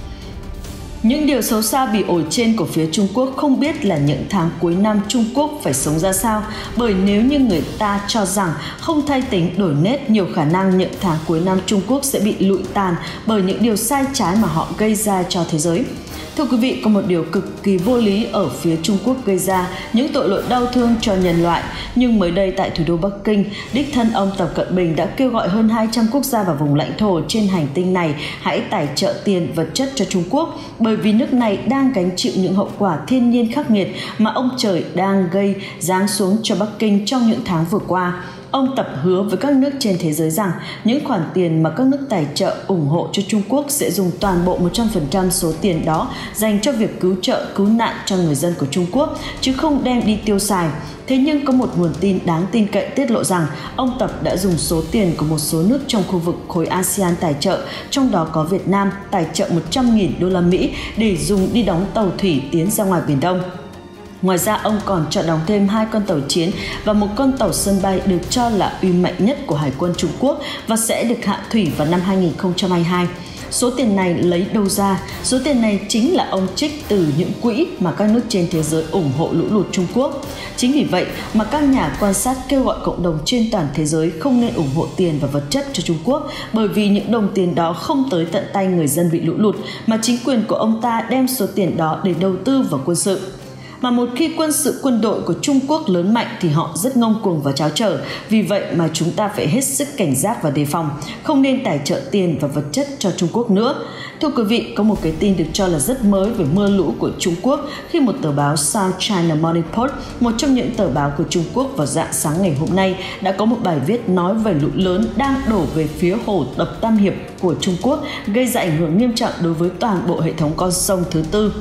Những điều xấu xa bị ổi trên của phía Trung Quốc không biết là những tháng cuối năm Trung Quốc phải sống ra sao, bởi nếu như người ta cho rằng không thay tính đổi nết, nhiều khả năng những tháng cuối năm Trung Quốc sẽ bị lụi tàn bởi những điều sai trái mà họ gây ra cho thế giới. Thưa quý vị, có một điều cực kỳ vô lý ở phía Trung Quốc gây ra những tội lỗi đau thương cho nhân loại. Nhưng mới đây tại thủ đô Bắc Kinh, đích thân ông Tập Cận Bình đã kêu gọi hơn 200 quốc gia và vùng lãnh thổ trên hành tinh này hãy tài trợ tiền vật chất cho Trung Quốc, bởi vì nước này đang gánh chịu những hậu quả thiên nhiên khắc nghiệt mà ông trời đang gây giáng xuống cho Bắc Kinh trong những tháng vừa qua. Ông Tập hứa với các nước trên thế giới rằng những khoản tiền mà các nước tài trợ ủng hộ cho Trung Quốc sẽ dùng toàn bộ 100% số tiền đó dành cho việc cứu trợ, cứu nạn cho người dân của Trung Quốc, chứ không đem đi tiêu xài. Thế nhưng có một nguồn tin đáng tin cậy tiết lộ rằng ông Tập đã dùng số tiền của một số nước trong khu vực khối ASEAN tài trợ, trong đó có Việt Nam, tài trợ 100.000 đô la Mỹ để dùng đi đóng tàu thủy tiến ra ngoài Biển Đông. Ngoài ra, ông còn cho đóng thêm 2 con tàu chiến và một con tàu sân bay được cho là uy mạnh nhất của Hải quân Trung Quốc và sẽ được hạ thủy vào năm 2022. Số tiền này lấy đâu ra? Số tiền này chính là ông trích từ những quỹ mà các nước trên thế giới ủng hộ lũ lụt Trung Quốc. Chính vì vậy mà các nhà quan sát kêu gọi cộng đồng trên toàn thế giới không nên ủng hộ tiền và vật chất cho Trung Quốc, bởi vì những đồng tiền đó không tới tận tay người dân bị lũ lụt, mà chính quyền của ông ta đem số tiền đó để đầu tư vào quân sự. Mà một khi quân đội của Trung Quốc lớn mạnh thì họ rất ngông cuồng và tráo trở. Vì vậy mà chúng ta phải hết sức cảnh giác và đề phòng, không nên tài trợ tiền và vật chất cho Trung Quốc nữa. Thưa quý vị, có một cái tin được cho là rất mới về mưa lũ của Trung Quốc khi một tờ báo South China Morning Post, một trong những tờ báo của Trung Quốc, vào rạng sáng ngày hôm nay đã có một bài viết nói về lũ lớn đang đổ về phía hồ đập Tam Hiệp của Trung Quốc, gây ra ảnh hưởng nghiêm trọng đối với toàn bộ hệ thống con sông thứ tư.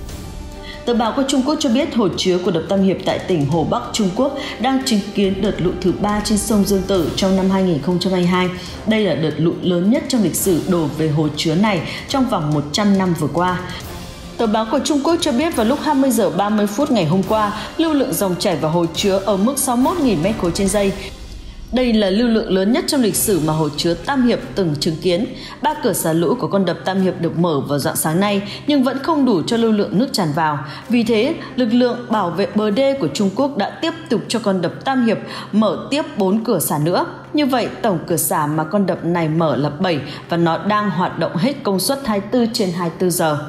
Tờ báo của Trung Quốc cho biết hồ chứa của đập Tam Hiệp tại tỉnh Hồ Bắc Trung Quốc đang chứng kiến đợt lũ thứ 3 trên sông Dương Tử trong năm 2022. Đây là đợt lũ lớn nhất trong lịch sử đổ về hồ chứa này trong vòng 100 năm vừa qua. Tờ báo của Trung Quốc cho biết vào lúc 20 giờ 30 phút ngày hôm qua, lưu lượng dòng chảy vào hồ chứa ở mức 61.000 m3 trên giây. Đây là lưu lượng lớn nhất trong lịch sử mà hồ chứa Tam Hiệp từng chứng kiến. 3 cửa xả lũ của con đập Tam Hiệp được mở vào rạng sáng nay nhưng vẫn không đủ cho lưu lượng nước tràn vào. Vì thế, lực lượng bảo vệ bờ đê của Trung Quốc đã tiếp tục cho con đập Tam Hiệp mở tiếp 4 cửa xả nữa. Như vậy, tổng cửa xả mà con đập này mở là 7 và nó đang hoạt động hết công suất 24/24 giờ.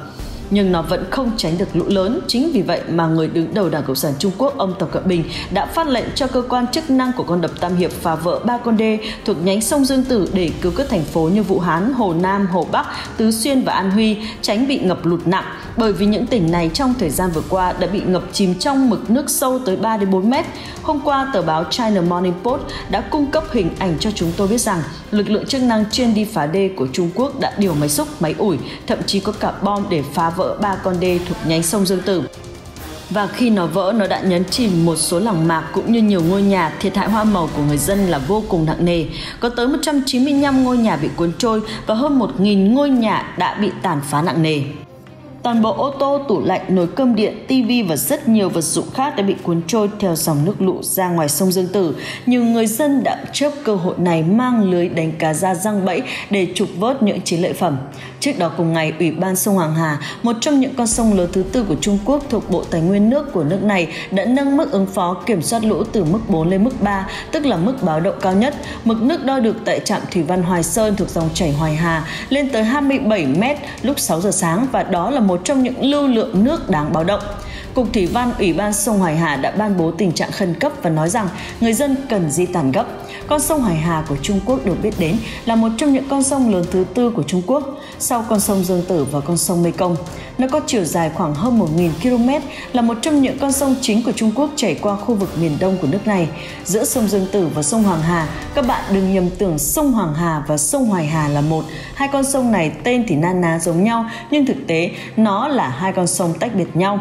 nhưng nó vẫn không tránh được lũ lớn. Chính vì vậy mà người đứng đầu Đảng Cộng sản Trung Quốc, ông Tập Cận Bình đã phát lệnh cho cơ quan chức năng của con đập Tam Hiệp phá vỡ 3 con đê thuộc nhánh sông Dương Tử để cứu các thành phố như Vũ Hán, Hồ Nam, Hồ Bắc, Tứ Xuyên và An Huy tránh bị ngập lụt nặng, bởi vì những tỉnh này trong thời gian vừa qua đã bị ngập chìm trong mực nước sâu tới 3 đến 4 mét. Hôm qua, tờ báo China Morning Post đã cung cấp hình ảnh cho chúng tôi biết rằng lực lượng chức năng chuyên đi phá đê của Trung Quốc đã điều máy xúc, máy ủi, thậm chí có cả bom để phá vỡ 3 con đê thuộc nhánh sông Dương Tử. Và khi nó vỡ, nó đã nhấn chìm một số làng mạc cũng như nhiều ngôi nhà, thiệt hại hoa màu của người dân là vô cùng nặng nề. Có tới 195 ngôi nhà bị cuốn trôi và hơn 1.000 ngôi nhà đã bị tàn phá nặng nề. Toàn bộ ô tô, tủ lạnh, nồi cơm điện, tivi và rất nhiều vật dụng khác đã bị cuốn trôi theo dòng nước lũ ra ngoài sông Dương Tử. Nhiều người dân đã chớp cơ hội này mang lưới đánh cá ra giăng bẫy để trục vớt những chiến lợi phẩm. Trước đó cùng ngày, Ủy ban sông Hoàng Hà, một trong những con sông lớn thứ tư của Trung Quốc thuộc Bộ Tài nguyên nước của nước này, đã nâng mức ứng phó kiểm soát lũ từ mức 4 lên mức 3, tức là mức báo động cao nhất. Mực nước đo được tại trạm thủy văn Hoài Sơn thuộc dòng chảy Hoài Hà lên tới 27 m lúc 6 giờ sáng và đó là một trong những lưu lượng nước đáng báo động. Cục Thủy văn Ủy ban sông Hoài Hà đã ban bố tình trạng khẩn cấp và nói rằng người dân cần di tản gấp. Con sông Hoài Hà của Trung Quốc được biết đến là một trong những con sông lớn thứ tư của Trung Quốc, sau con sông Dương Tử và con sông Mekong. Nó có chiều dài khoảng hơn 1.000 km, là một trong những con sông chính của Trung Quốc chảy qua khu vực miền đông của nước này. Giữa sông Dương Tử và sông Hoàng Hà, các bạn đừng nhầm tưởng sông Hoàng Hà và sông Hoài Hà là một. Hai con sông này tên thì na ná giống nhau, nhưng thực tế nó là hai con sông tách biệt nhau.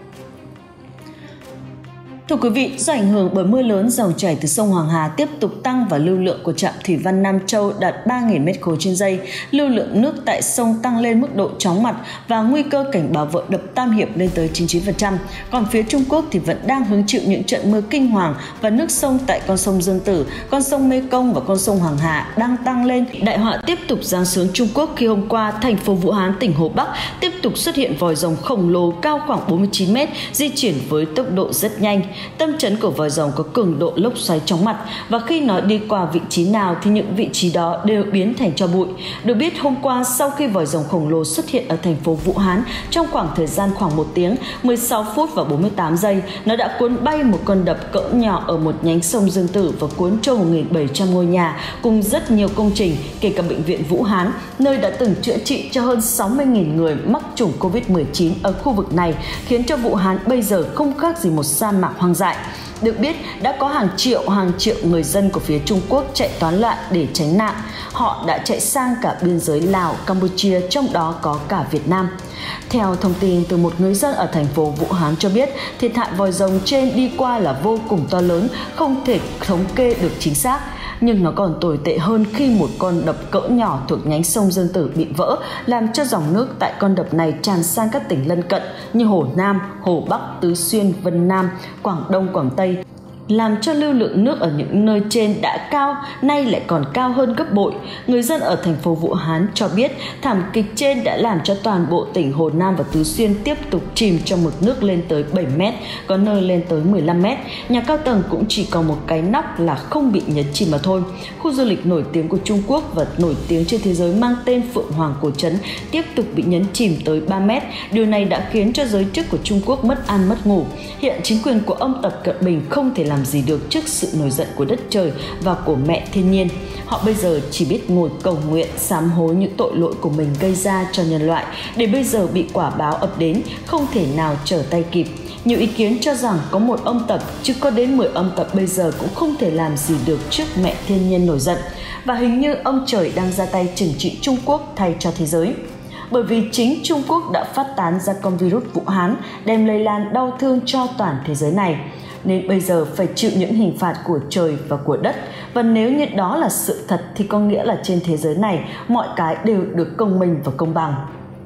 Thưa quý vị, do ảnh hưởng bởi mưa lớn, dòng chảy từ sông Hoàng Hà tiếp tục tăng và lưu lượng của trạm thủy văn Nam Châu đạt 3.000 m3 trên giây. Lưu lượng nước tại sông tăng lên mức độ chóng mặt và nguy cơ cảnh báo vỡ đập Tam Hiệp lên tới 99%. Còn phía Trung Quốc thì vẫn đang hứng chịu những trận mưa kinh hoàng và nước sông tại con sông Dương Tử, con sông Mekong và con sông Hoàng Hà đang tăng lên. Đại họa tiếp tục giáng xuống Trung Quốc khi hôm qua thành phố Vũ Hán, tỉnh Hồ Bắc tiếp tục xuất hiện vòi rồng khổng lồ cao khoảng 49 m, di chuyển với tốc độ rất nhanh. Tâm chấn của vòi rồng có cường độ lốc xoáy chóng mặt và khi nó đi qua vị trí nào thì những vị trí đó đều biến thành tro bụi. Được biết hôm qua sau khi vòi rồng khổng lồ xuất hiện ở thành phố Vũ Hán trong khoảng thời gian khoảng 1 tiếng, 16 phút và 48 giây, nó đã cuốn bay một con đập cỡ nhỏ ở một nhánh sông Dương Tử và cuốn trôi 1.700 ngôi nhà cùng rất nhiều công trình, kể cả bệnh viện Vũ Hán, nơi đã từng chữa trị cho hơn 60.000 người mắc chủng Covid-19 ở khu vực này, khiến cho Vũ Hán bây giờ không khác gì một sa mạc hoang dại. Được biết, đã có hàng triệu người dân của phía Trung Quốc chạy toán loạn để tránh nạn. Họ đã chạy sang cả biên giới Lào, Campuchia, trong đó có cả Việt Nam. Theo thông tin từ một người dân ở thành phố Vũ Hán cho biết, thiệt hại vòi rồng trên đi qua là vô cùng to lớn, không thể thống kê được chính xác. Nhưng nó còn tồi tệ hơn khi một con đập cỡ nhỏ thuộc nhánh sông Dương Tử bị vỡ, làm cho dòng nước tại con đập này tràn sang các tỉnh lân cận như Hồ Nam, Hồ Bắc, Tứ Xuyên, Vân Nam, Quảng Đông, Quảng Tây, làm cho lưu lượng nước ở những nơi trên đã cao, nay lại còn cao hơn gấp bội. Người dân ở thành phố Vũ Hán cho biết thảm kịch trên đã làm cho toàn bộ tỉnh Hồ Nam và Tứ Xuyên tiếp tục chìm trong mực nước lên tới 7 m, có nơi lên tới 15 m. Nhà cao tầng cũng chỉ có một cái nóc là không bị nhấn chìm mà thôi. Khu du lịch nổi tiếng của Trung Quốc và nổi tiếng trên thế giới mang tên Phượng Hoàng Cổ Trấn tiếp tục bị nhấn chìm tới 3 m. Điều này đã khiến cho giới chức của Trung Quốc mất ăn mất ngủ. Hiện chính quyền của ông Tập Cận Bình không thể làm gì được trước sự nổi giận của đất trời và của mẹ thiên nhiên. Họ bây giờ chỉ biết ngồi cầu nguyện, sám hối những tội lỗi của mình gây ra cho nhân loại, để bây giờ bị quả báo ập đến, không thể nào trở tay kịp. Nhiều ý kiến cho rằng có một ông Tập, chứ có đến 10 ông Tập bây giờ cũng không thể làm gì được trước mẹ thiên nhiên nổi giận. Và hình như ông trời đang ra tay trừng trị Trung Quốc thay cho thế giới. Bởi vì chính Trung Quốc đã phát tán ra con virus Vũ Hán, đem lây lan đau thương cho toàn thế giới này. Nên bây giờ phải chịu những hình phạt của trời và của đất. Và nếu như đó là sự thật thì có nghĩa là trên thế giới này mọi cái đều được công minh và công bằng.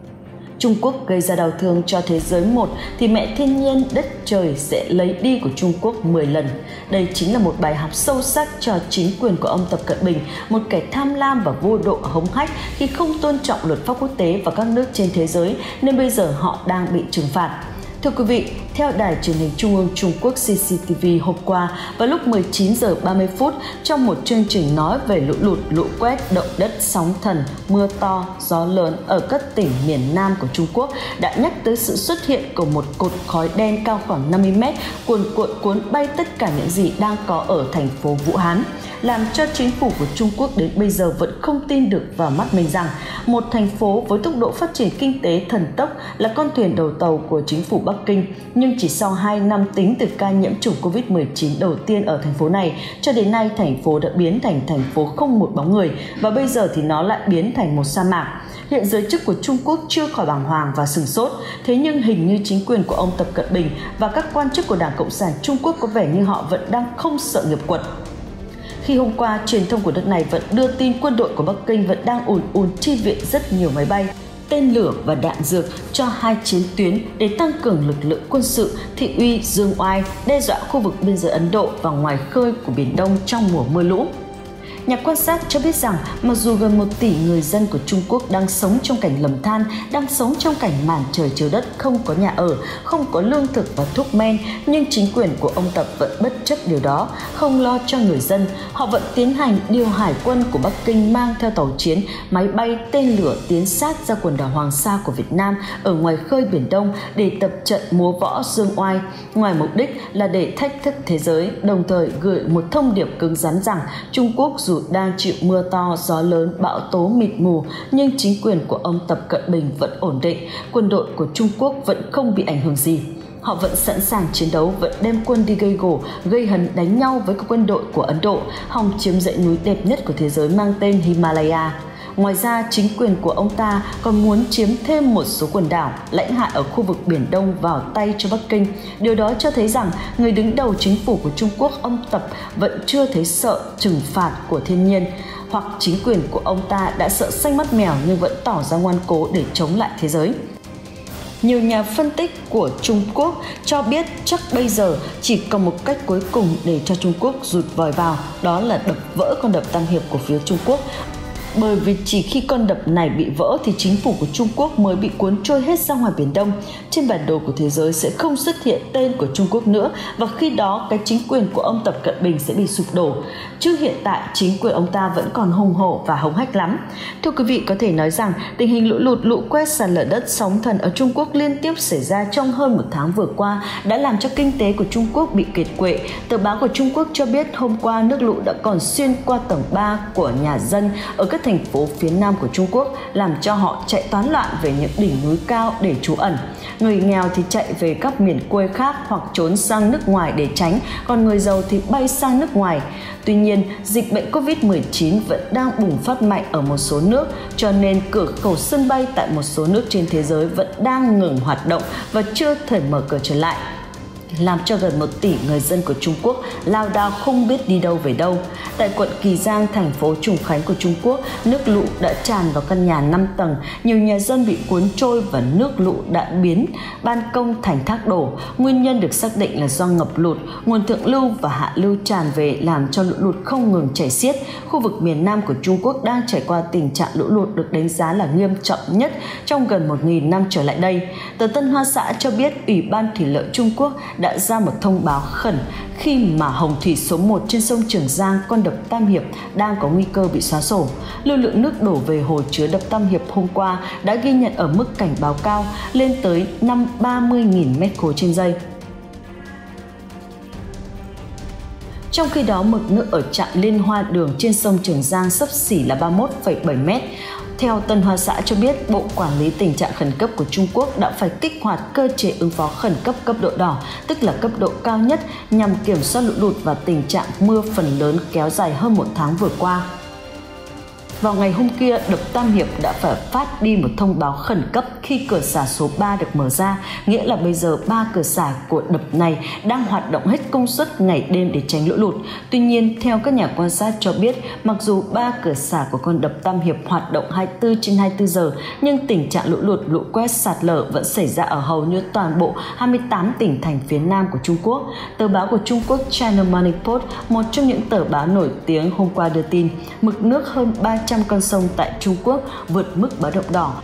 Trung Quốc gây ra đau thương cho thế giới một thì mẹ thiên nhiên đất trời sẽ lấy đi của Trung Quốc 10 lần. Đây chính là một bài học sâu sắc cho chính quyền của ông Tập Cận Bình, một kẻ tham lam và vô độ hống hách khi không tôn trọng luật pháp quốc tế và các nước trên thế giới, nên bây giờ họ đang bị trừng phạt. Thưa quý vị, theo Đài Truyền hình Trung ương Trung Quốc CCTV hôm qua, vào lúc 19 giờ 30 phút, trong một chương trình nói về lũ lụt, lũ quét, động đất, sóng thần, mưa to, gió lớn ở các tỉnh miền Nam của Trung Quốc đã nhắc tới sự xuất hiện của một cột khói đen cao khoảng 50 mét, cuồn cuộn cuốn bay tất cả những gì đang có ở thành phố Vũ Hán, làm cho chính phủ của Trung Quốc đến bây giờ vẫn không tin được vào mắt mình rằng một thành phố với tốc độ phát triển kinh tế thần tốc là con thuyền đầu tàu của chính phủ Bắc Kinh. Nhưng chỉ sau 2 năm tính từ ca nhiễm chủng Covid-19 đầu tiên ở thành phố này, cho đến nay thành phố đã biến thành thành phố không một bóng người, và bây giờ thì nó lại biến thành một sa mạc. Hiện giới chức của Trung Quốc chưa khỏi bàng hoàng và sửng sốt, thế nhưng hình như chính quyền của ông Tập Cận Bình và các quan chức của Đảng Cộng sản Trung Quốc có vẻ như họ vẫn đang không sợ nghiệp quật. Khi hôm qua, truyền thông của nước này vẫn đưa tin quân đội của Bắc Kinh vẫn đang ùn ùn chi viện rất nhiều máy bay, tên lửa và đạn dược cho hai chiến tuyến để tăng cường lực lượng quân sự, thị uy Dương Oai, đe dọa khu vực biên giới Ấn Độ và ngoài khơi của Biển Đông trong mùa mưa lũ. Nhà quan sát cho biết rằng mặc dù gần 1 tỷ người dân của Trung Quốc đang sống trong cảnh lầm than, đang sống trong cảnh màn trời chiếu đất, không có nhà ở, không có lương thực và thuốc men, nhưng chính quyền của ông Tập vẫn bất chấp điều đó, không lo cho người dân. Họ vẫn tiến hành điều hải quân của Bắc Kinh mang theo tàu chiến, máy bay, tên lửa tiến sát ra quần đảo Hoàng Sa của Việt Nam ở ngoài khơi Biển Đông để tập trận múa võ Dương Oai, ngoài mục đích là để thách thức thế giới, đồng thời gửi một thông điệp cứng rắn rằng Trung Quốc dù đang chịu mưa to, gió lớn, bão tố mịt mù, nhưng chính quyền của ông Tập Cận Bình vẫn ổn định, quân đội của Trung Quốc vẫn không bị ảnh hưởng gì. Họ vẫn sẵn sàng chiến đấu, vẫn đem quân đi gây gổ, gây hấn đánh nhau với các quân đội của Ấn Độ, hòng chiếm dãy núi đẹp nhất của thế giới mang tên Himalaya. Ngoài ra, chính quyền của ông ta còn muốn chiếm thêm một số quần đảo, lãnh hải ở khu vực Biển Đông vào tay cho Bắc Kinh. Điều đó cho thấy rằng người đứng đầu chính phủ của Trung Quốc, ông Tập, vẫn chưa thấy sợ trừng phạt của thiên nhiên, hoặc chính quyền của ông ta đã sợ xanh mắt mèo nhưng vẫn tỏ ra ngoan cố để chống lại thế giới. Nhiều nhà phân tích của Trung Quốc cho biết chắc bây giờ chỉ còn một cách cuối cùng để cho Trung Quốc rụt vòi vào, đó là đập vỡ con đập Tam Hiệp của phía Trung Quốc. Bởi vì chỉ khi con đập này bị vỡ thì chính phủ của Trung Quốc mới bị cuốn trôi hết ra ngoài Biển Đông. Trên bản đồ của thế giới sẽ không xuất hiện tên của Trung Quốc nữa, và khi đó cái chính quyền của ông Tập Cận Bình sẽ bị sụp đổ. Chứ hiện tại chính quyền ông ta vẫn còn hùng hổ và hống hách lắm. Thưa quý vị, có thể nói rằng tình hình lũ lụt, lũ quét, sạt lở đất, sóng thần ở Trung Quốc liên tiếp xảy ra trong hơn 1 tháng vừa qua đã làm cho kinh tế của Trung Quốc bị kiệt quệ. Tờ báo của Trung Quốc cho biết hôm qua nước lũ đã còn xuyên qua tầng 3 của nhà dân ở các thành phố phía Nam của Trung Quốc, làm cho họ chạy toán loạn về những đỉnh núi cao để trú ẩn. Người nghèo thì chạy về các miền quê khác hoặc trốn sang nước ngoài để tránh, còn người giàu thì bay sang nước ngoài. Tuy nhiên, dịch bệnh Covid-19 vẫn đang bùng phát mạnh ở một số nước, cho nên cửa khẩu sân bay tại một số nước trên thế giới vẫn đang ngừng hoạt động và chưa thể mở cửa trở lại, làm cho gần 1 tỷ người dân của Trung Quốc lao đao không biết đi đâu về đâu. Tại quận Kỳ Giang, thành phố Trùng Khánh của Trung Quốc, nước lũ đã tràn vào căn nhà 5 tầng, nhiều nhà dân bị cuốn trôi và nước lũ đã biến ban công thành thác đổ. Nguyên nhân được xác định là do ngập lụt, nguồn thượng lưu và hạ lưu tràn về làm cho lũ lụt không ngừng chảy xiết. Khu vực miền Nam của Trung Quốc đang trải qua tình trạng lũ lụt được đánh giá là nghiêm trọng nhất trong gần 1.000 năm trở lại đây. Tờ Tân Hoa Xã cho biết Ủy ban Thủy lợi Trung Quốc đã ra một thông báo khẩn khi mà hồng thủy số 1 trên sông Trường Giang, con đập Tam Hiệp đang có nguy cơ bị xóa sổ. Lưu lượng nước đổ về hồ chứa đập Tam Hiệp hôm qua đã ghi nhận ở mức cảnh báo cao lên tới 30.000 mét khối trên giây. Trong khi đó, mực nước ở trạm Liên Hoa Đường trên sông Trường Giang xấp xỉ là 31,7 mét. Theo Tân Hoa Xã cho biết, Bộ Quản lý Tình trạng Khẩn cấp của Trung Quốc đã phải kích hoạt cơ chế ứng phó khẩn cấp cấp độ đỏ, tức là cấp độ cao nhất, nhằm kiểm soát lũ lụt và tình trạng mưa phần lớn kéo dài hơn 1 tháng vừa qua. Vào ngày hôm kia, đập Tam Hiệp đã phải phát đi một thông báo khẩn cấp khi cửa xả số 3 được mở ra, nghĩa là bây giờ 3 cửa xả của đập này đang hoạt động hết công suất ngày đêm để tránh lũ lụt. Tuy nhiên, theo các nhà quan sát cho biết, mặc dù 3 cửa xả của con đập Tam Hiệp hoạt động 24/24 giờ, nhưng tình trạng lũ lụt, lũ quét, sạt lở vẫn xảy ra ở hầu như toàn bộ 28 tỉnh thành phía Nam của Trung Quốc. Tờ báo của Trung Quốc China Morning Post, một trong những tờ báo nổi tiếng, hôm qua đưa tin mực nước hơn 300 con sông tại Trung Quốc vượt mức báo động đỏ.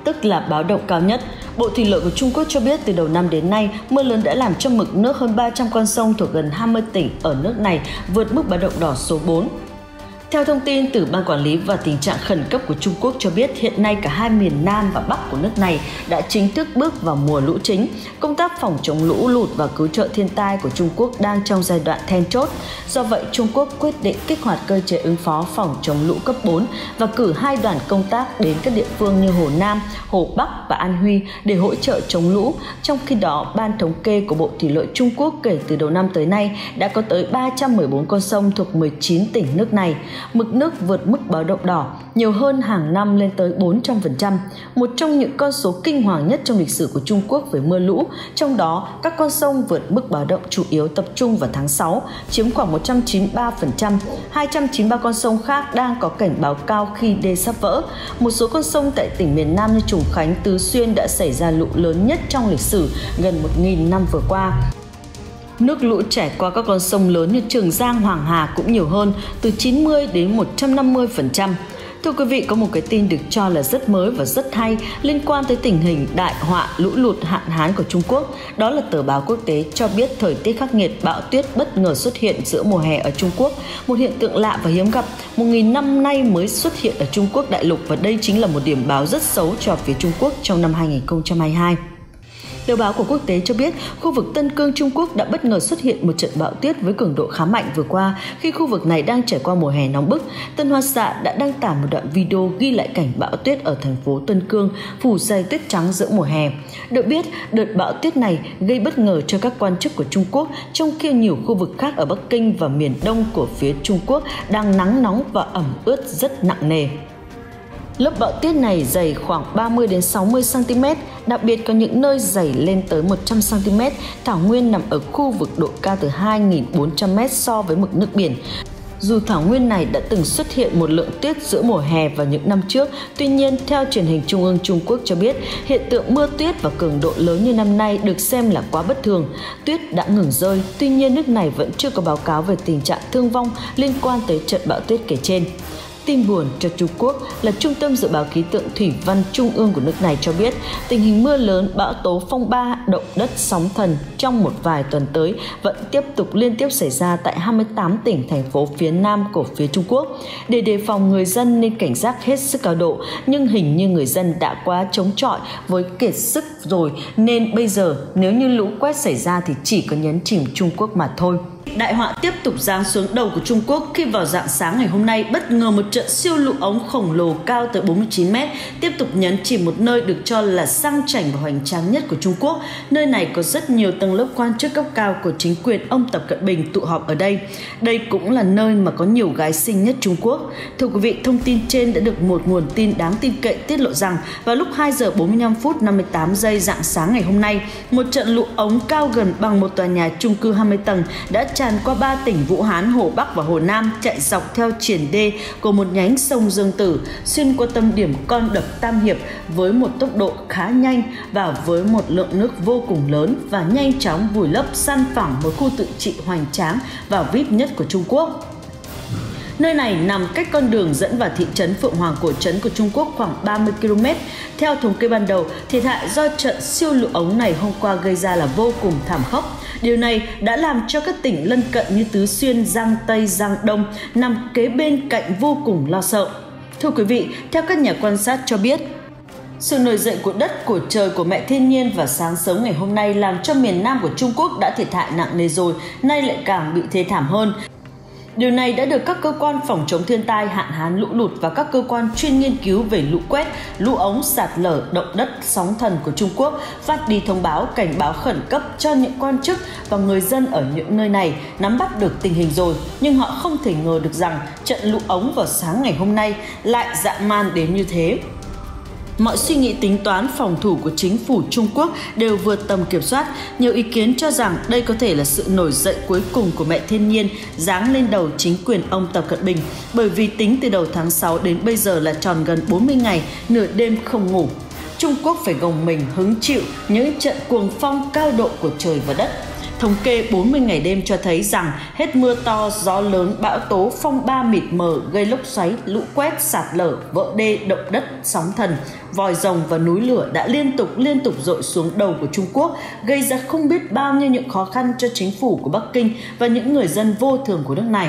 tức là báo động cao nhất. Bộ Thủy lợi của Trung Quốc cho biết từ đầu năm đến nay, mưa lớn đã làm cho mực nước hơn 300 con sông thuộc gần 20 tỉnh ở nước này vượt mức báo động đỏ số 4. Theo thông tin từ Ban Quản lý và Tình trạng khẩn cấp của Trung Quốc cho biết, hiện nay cả hai miền Nam và Bắc của nước này đã chính thức bước vào mùa lũ chính. Công tác phòng chống lũ lụt và cứu trợ thiên tai của Trung Quốc đang trong giai đoạn then chốt. Do vậy, Trung Quốc quyết định kích hoạt cơ chế ứng phó phòng chống lũ cấp 4 và cử 2 đoàn công tác đến các địa phương như Hồ Nam, Hồ Bắc và An Huy để hỗ trợ chống lũ. Trong khi đó, Ban Thống kê của Bộ Thủy lợi Trung Quốc kể từ đầu năm tới nay đã có tới 314 con sông thuộc 19 tỉnh nước này. Mực nước vượt mức báo động đỏ nhiều hơn hàng năm lên tới 400%, một trong những con số kinh hoàng nhất trong lịch sử của Trung Quốc về mưa lũ. Trong đó, các con sông vượt mức báo động chủ yếu tập trung vào tháng 6, chiếm khoảng 193%. 293 con sông khác đang có cảnh báo cao khi đê sắp vỡ. Một số con sông tại tỉnh miền Nam như Trùng Khánh, Tứ Xuyên đã xảy ra lũ lớn nhất trong lịch sử gần 1.000 năm vừa qua. Nước lũ chảy qua các con sông lớn như Trường Giang, Hoàng Hà cũng nhiều hơn, từ 90 đến 150%. Thưa quý vị, có một cái tin được cho là rất mới và rất hay liên quan tới tình hình đại họa lũ lụt hạn hán của Trung Quốc. Đó là tờ báo quốc tế cho biết thời tiết khắc nghiệt, bão tuyết bất ngờ xuất hiện giữa mùa hè ở Trung Quốc. Một hiện tượng lạ và hiếm gặp, 1.000 năm nay mới xuất hiện ở Trung Quốc đại lục và đây chính là một điểm báo rất xấu cho phía Trung Quốc trong năm 2022. Tờ báo của quốc tế cho biết, khu vực Tân Cương Trung Quốc đã bất ngờ xuất hiện một trận bão tuyết với cường độ khá mạnh vừa qua khi khu vực này đang trải qua mùa hè nóng bức. Tân Hoa Xã đã đăng tải một đoạn video ghi lại cảnh bão tuyết ở thành phố Tân Cương phủ dày tuyết trắng giữa mùa hè. Được biết, đợt bão tuyết này gây bất ngờ cho các quan chức của Trung Quốc, trong khi nhiều khu vực khác ở Bắc Kinh và miền đông của phía Trung Quốc đang nắng nóng và ẩm ướt rất nặng nề. Lớp bão tuyết này dày khoảng 30 đến 60 cm, đặc biệt có những nơi dày lên tới 100 cm. Thảo nguyên nằm ở khu vực độ cao từ 2.400 m so với mực nước biển. Dù thảo nguyên này đã từng xuất hiện một lượng tuyết giữa mùa hè vào những năm trước, tuy nhiên theo truyền hình Trung ương Trung Quốc cho biết, hiện tượng mưa tuyết và cường độ lớn như năm nay được xem là quá bất thường. Tuyết đã ngừng rơi, tuy nhiên nước này vẫn chưa có báo cáo về tình trạng thương vong liên quan tới trận bão tuyết kể trên. Tin buồn cho Trung Quốc là Trung tâm Dự báo Khí tượng Thủy văn Trung ương của nước này cho biết tình hình mưa lớn, bão tố, phong ba, động đất, sóng thần trong một vài tuần tới vẫn tiếp tục liên tiếp xảy ra tại 28 tỉnh, thành phố phía Nam của phía Trung Quốc. Để đề phòng, người dân nên cảnh giác hết sức cao độ, nhưng hình như người dân đã quá chống chọi với kiệt sức rồi nên bây giờ nếu như lũ quét xảy ra thì chỉ có nhấn chìm Trung Quốc mà thôi. Đại họa tiếp tục giáng xuống đầu của Trung Quốc khi vào rạng sáng ngày hôm nay bất ngờ một trận siêu lũ ống khổng lồ cao tới 49 m tiếp tục nhấn chìm một nơi được cho là sang chảnh và hoành tráng nhất của Trung Quốc. Nơi này có rất nhiều tầng lớp quan chức cấp cao của chính quyền ông Tập Cận Bình tụ họp ở đây. Đây cũng là nơi mà có nhiều gái xinh nhất Trung Quốc. Thưa quý vị, thông tin trên đã được một nguồn tin đáng tin cậy tiết lộ rằng vào lúc 2 giờ 45 phút 58 giây rạng sáng ngày hôm nay, một trận lũ ống cao gần bằng một tòa nhà chung cư 20 tầng đã tràn qua 3 tỉnh Vũ Hán, Hồ Bắc và Hồ Nam, chạy dọc theo triển đê của một nhánh sông Dương Tử, xuyên qua tâm điểm con đập Tam Hiệp với một tốc độ khá nhanh và với một lượng nước vô cùng lớn và nhanh chóng vùi lấp san phẳng một khu tự trị hoành tráng và VIP nhất của Trung Quốc. Nơi này nằm cách con đường dẫn vào thị trấn Phượng Hoàng Cổ Trấn của Trung Quốc khoảng 30 km. Theo thống kê ban đầu, thiệt hại do trận siêu lũ ống này hôm qua gây ra là vô cùng thảm khốc. Điều này đã làm cho các tỉnh lân cận như Tứ Xuyên, Giang Tây, Giang Đông nằm kế bên cạnh vô cùng lo sợ. Thưa quý vị, theo các nhà quan sát cho biết, sự nổi dậy của đất, của trời, của mẹ thiên nhiên vào sáng sớm ngày hôm nay làm cho miền Nam của Trung Quốc đã thiệt hại nặng nề rồi, nay lại càng bị thê thảm hơn. Điều này đã được các cơ quan phòng chống thiên tai, hạn hán, lũ lụt và các cơ quan chuyên nghiên cứu về lũ quét, lũ ống, sạt lở, động đất, sóng thần của Trung Quốc phát đi thông báo cảnh báo khẩn cấp cho những quan chức và người dân ở những nơi này nắm bắt được tình hình rồi, nhưng họ không thể ngờ được rằng trận lũ ống vào sáng ngày hôm nay lại dã man đến như thế. Mọi suy nghĩ tính toán phòng thủ của chính phủ Trung Quốc đều vượt tầm kiểm soát. Nhiều ý kiến cho rằng đây có thể là sự nổi dậy cuối cùng của mẹ thiên nhiên giáng lên đầu chính quyền ông Tập Cận Bình, bởi vì tính từ đầu tháng 6 đến bây giờ là tròn gần 40 ngày, nửa đêm không ngủ. Trung Quốc phải gồng mình hứng chịu những trận cuồng phong cao độ của trời và đất. Thống kê 40 ngày đêm cho thấy rằng hết mưa to, gió lớn, bão tố, phong ba mịt mờ gây lốc xoáy, lũ quét, sạt lở, vỡ đê, động đất, sóng thần, vòi rồng và núi lửa đã liên tục dội xuống đầu của Trung Quốc, gây ra không biết bao nhiêu những khó khăn cho chính phủ của Bắc Kinh và những người dân vô thường của nước này.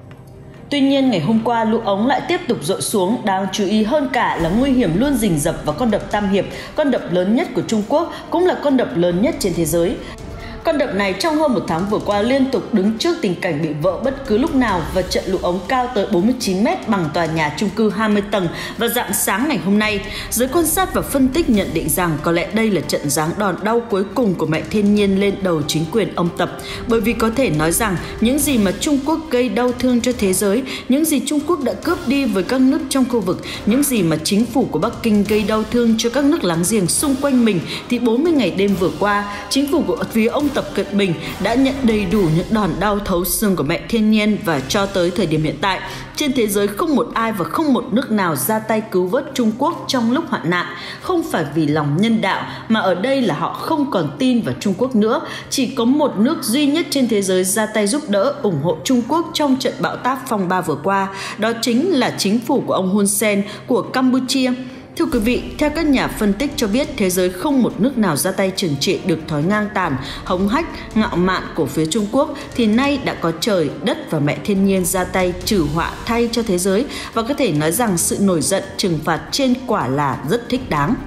Tuy nhiên, ngày hôm qua lũ ống lại tiếp tục dội xuống, đáng chú ý hơn cả là nguy hiểm luôn rình rập vào con đập Tam Hiệp, con đập lớn nhất của Trung Quốc, cũng là con đập lớn nhất trên thế giới. Con đập này trong hơn một tháng vừa qua liên tục đứng trước tình cảnh bị vỡ bất cứ lúc nào và trận lũ ống cao tới 49 m bằng tòa nhà chung cư 20 tầng vào rạng sáng ngày hôm nay. Giới quan sát và phân tích nhận định rằng có lẽ đây là trận giáng đòn đau cuối cùng của mẹ thiên nhiên lên đầu chính quyền ông Tập, bởi vì có thể nói rằng những gì mà Trung Quốc gây đau thương cho thế giới, những gì Trung Quốc đã cướp đi với các nước trong khu vực, những gì mà chính phủ của Bắc Kinh gây đau thương cho các nước láng giềng xung quanh mình, thì 40 ngày đêm vừa qua, chính phủ của phía ông Tập Cận Bình đã nhận đầy đủ những đòn đau thấu xương của mẹ thiên nhiên, và cho tới thời điểm hiện tại, trên thế giới không một ai và không một nước nào ra tay cứu vớt Trung Quốc trong lúc hoạn nạn, không phải vì lòng nhân đạo mà ở đây là họ không còn tin vào Trung Quốc nữa. Chỉ có một nước duy nhất trên thế giới ra tay giúp đỡ, ủng hộ Trung Quốc trong trận bão táp phong ba vừa qua, đó chính là chính phủ của ông Hun Sen của Campuchia. Thưa quý vị, theo các nhà phân tích cho biết, thế giới không một nước nào ra tay trừng trị được thói ngang tàn, hống hách, ngạo mạn của phía Trung Quốc, thì nay đã có trời, đất và mẹ thiên nhiên ra tay trừ họa thay cho thế giới, và có thể nói rằng sự nổi giận trừng phạt trên quả là rất thích đáng.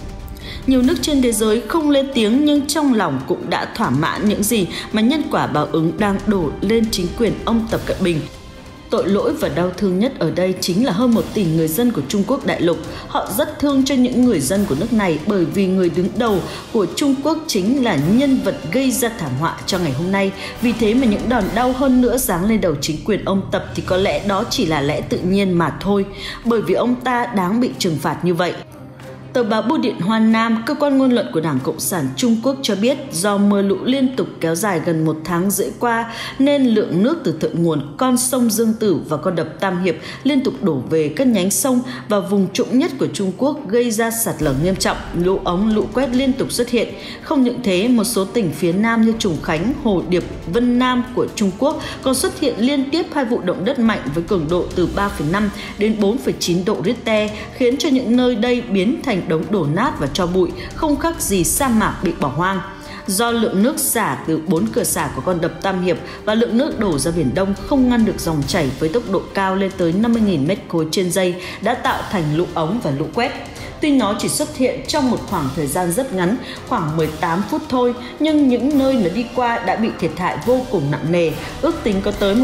Nhiều nước trên thế giới không lên tiếng nhưng trong lòng cũng đã thỏa mãn những gì mà nhân quả báo ứng đang đổ lên chính quyền ông Tập Cận Bình. Tội lỗi và đau thương nhất ở đây chính là hơn 1 tỷ người dân của Trung Quốc đại lục. Họ rất thương cho những người dân của nước này, bởi vì người đứng đầu của Trung Quốc chính là nhân vật gây ra thảm họa cho ngày hôm nay. Vì thế mà những đòn đau hơn nữa giáng lên đầu chính quyền ông Tập thì có lẽ đó chỉ là lẽ tự nhiên mà thôi, bởi vì ông ta đáng bị trừng phạt như vậy. Tờ báo Bưu điện Hoa Nam, cơ quan ngôn luận của Đảng Cộng sản Trung Quốc cho biết do mưa lũ liên tục kéo dài gần 1 tháng rưỡi qua nên lượng nước từ thượng nguồn con sông Dương Tử và con đập Tam Hiệp liên tục đổ về các nhánh sông và vùng trũng nhất của Trung Quốc, gây ra sạt lở nghiêm trọng, lũ ống, lũ quét liên tục xuất hiện. Không những thế, một số tỉnh phía Nam như Trùng Khánh, Hồ Điệp, Vân Nam của Trung Quốc còn xuất hiện liên tiếp 2 vụ động đất mạnh với cường độ từ 3,5 đến 4,9 độ Richter, khiến cho những nơi đây biến thành đống đổ nát và tro bụi, không khác gì sa mạc bị bỏ hoang. Do lượng nước xả từ 4 cửa xả của con đập Tam Hiệp và lượng nước đổ ra Biển Đông không ngăn được dòng chảy với tốc độ cao lên tới 50.000 mét khối trên giây, đã tạo thành lũ ống và lũ quét. Tuy nó chỉ xuất hiện trong một khoảng thời gian rất ngắn, khoảng 18 phút thôi, nhưng những nơi nó đi qua đã bị thiệt hại vô cùng nặng nề. Ước tính có tới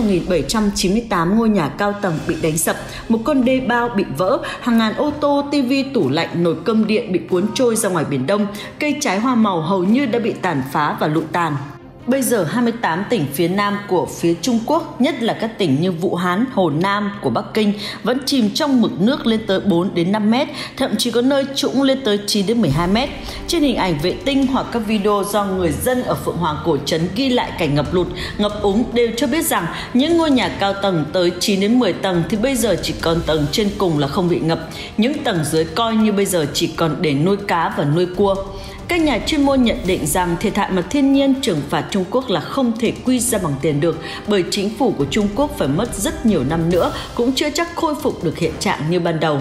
1.798 ngôi nhà cao tầng bị đánh sập, một con đê bao bị vỡ, hàng ngàn ô tô, tivi, tủ lạnh, nồi cơm điện bị cuốn trôi ra ngoài Biển Đông, cây trái hoa màu hầu như đã bị tàn phá và lụi tàn. Bây giờ 28 tỉnh phía Nam của phía Trung Quốc, nhất là các tỉnh như Vũ Hán, Hồ Nam của Bắc Kinh vẫn chìm trong mực nước lên tới 4 đến 5 mét, thậm chí có nơi trũng lên tới 9 đến 12 mét. Trên hình ảnh vệ tinh hoặc các video do người dân ở Phượng Hoàng Cổ Trấn ghi lại cảnh ngập lụt, ngập úng đều cho biết rằng những ngôi nhà cao tầng tới 9 đến 10 tầng thì bây giờ chỉ còn tầng trên cùng là không bị ngập, những tầng dưới coi như bây giờ chỉ còn để nuôi cá và nuôi cua. Các nhà chuyên môn nhận định rằng thiệt hại mà thiên nhiên trừng phạt Trung Quốc là không thể quy ra bằng tiền được, bởi chính phủ của Trung Quốc phải mất rất nhiều năm nữa cũng chưa chắc khôi phục được hiện trạng như ban đầu.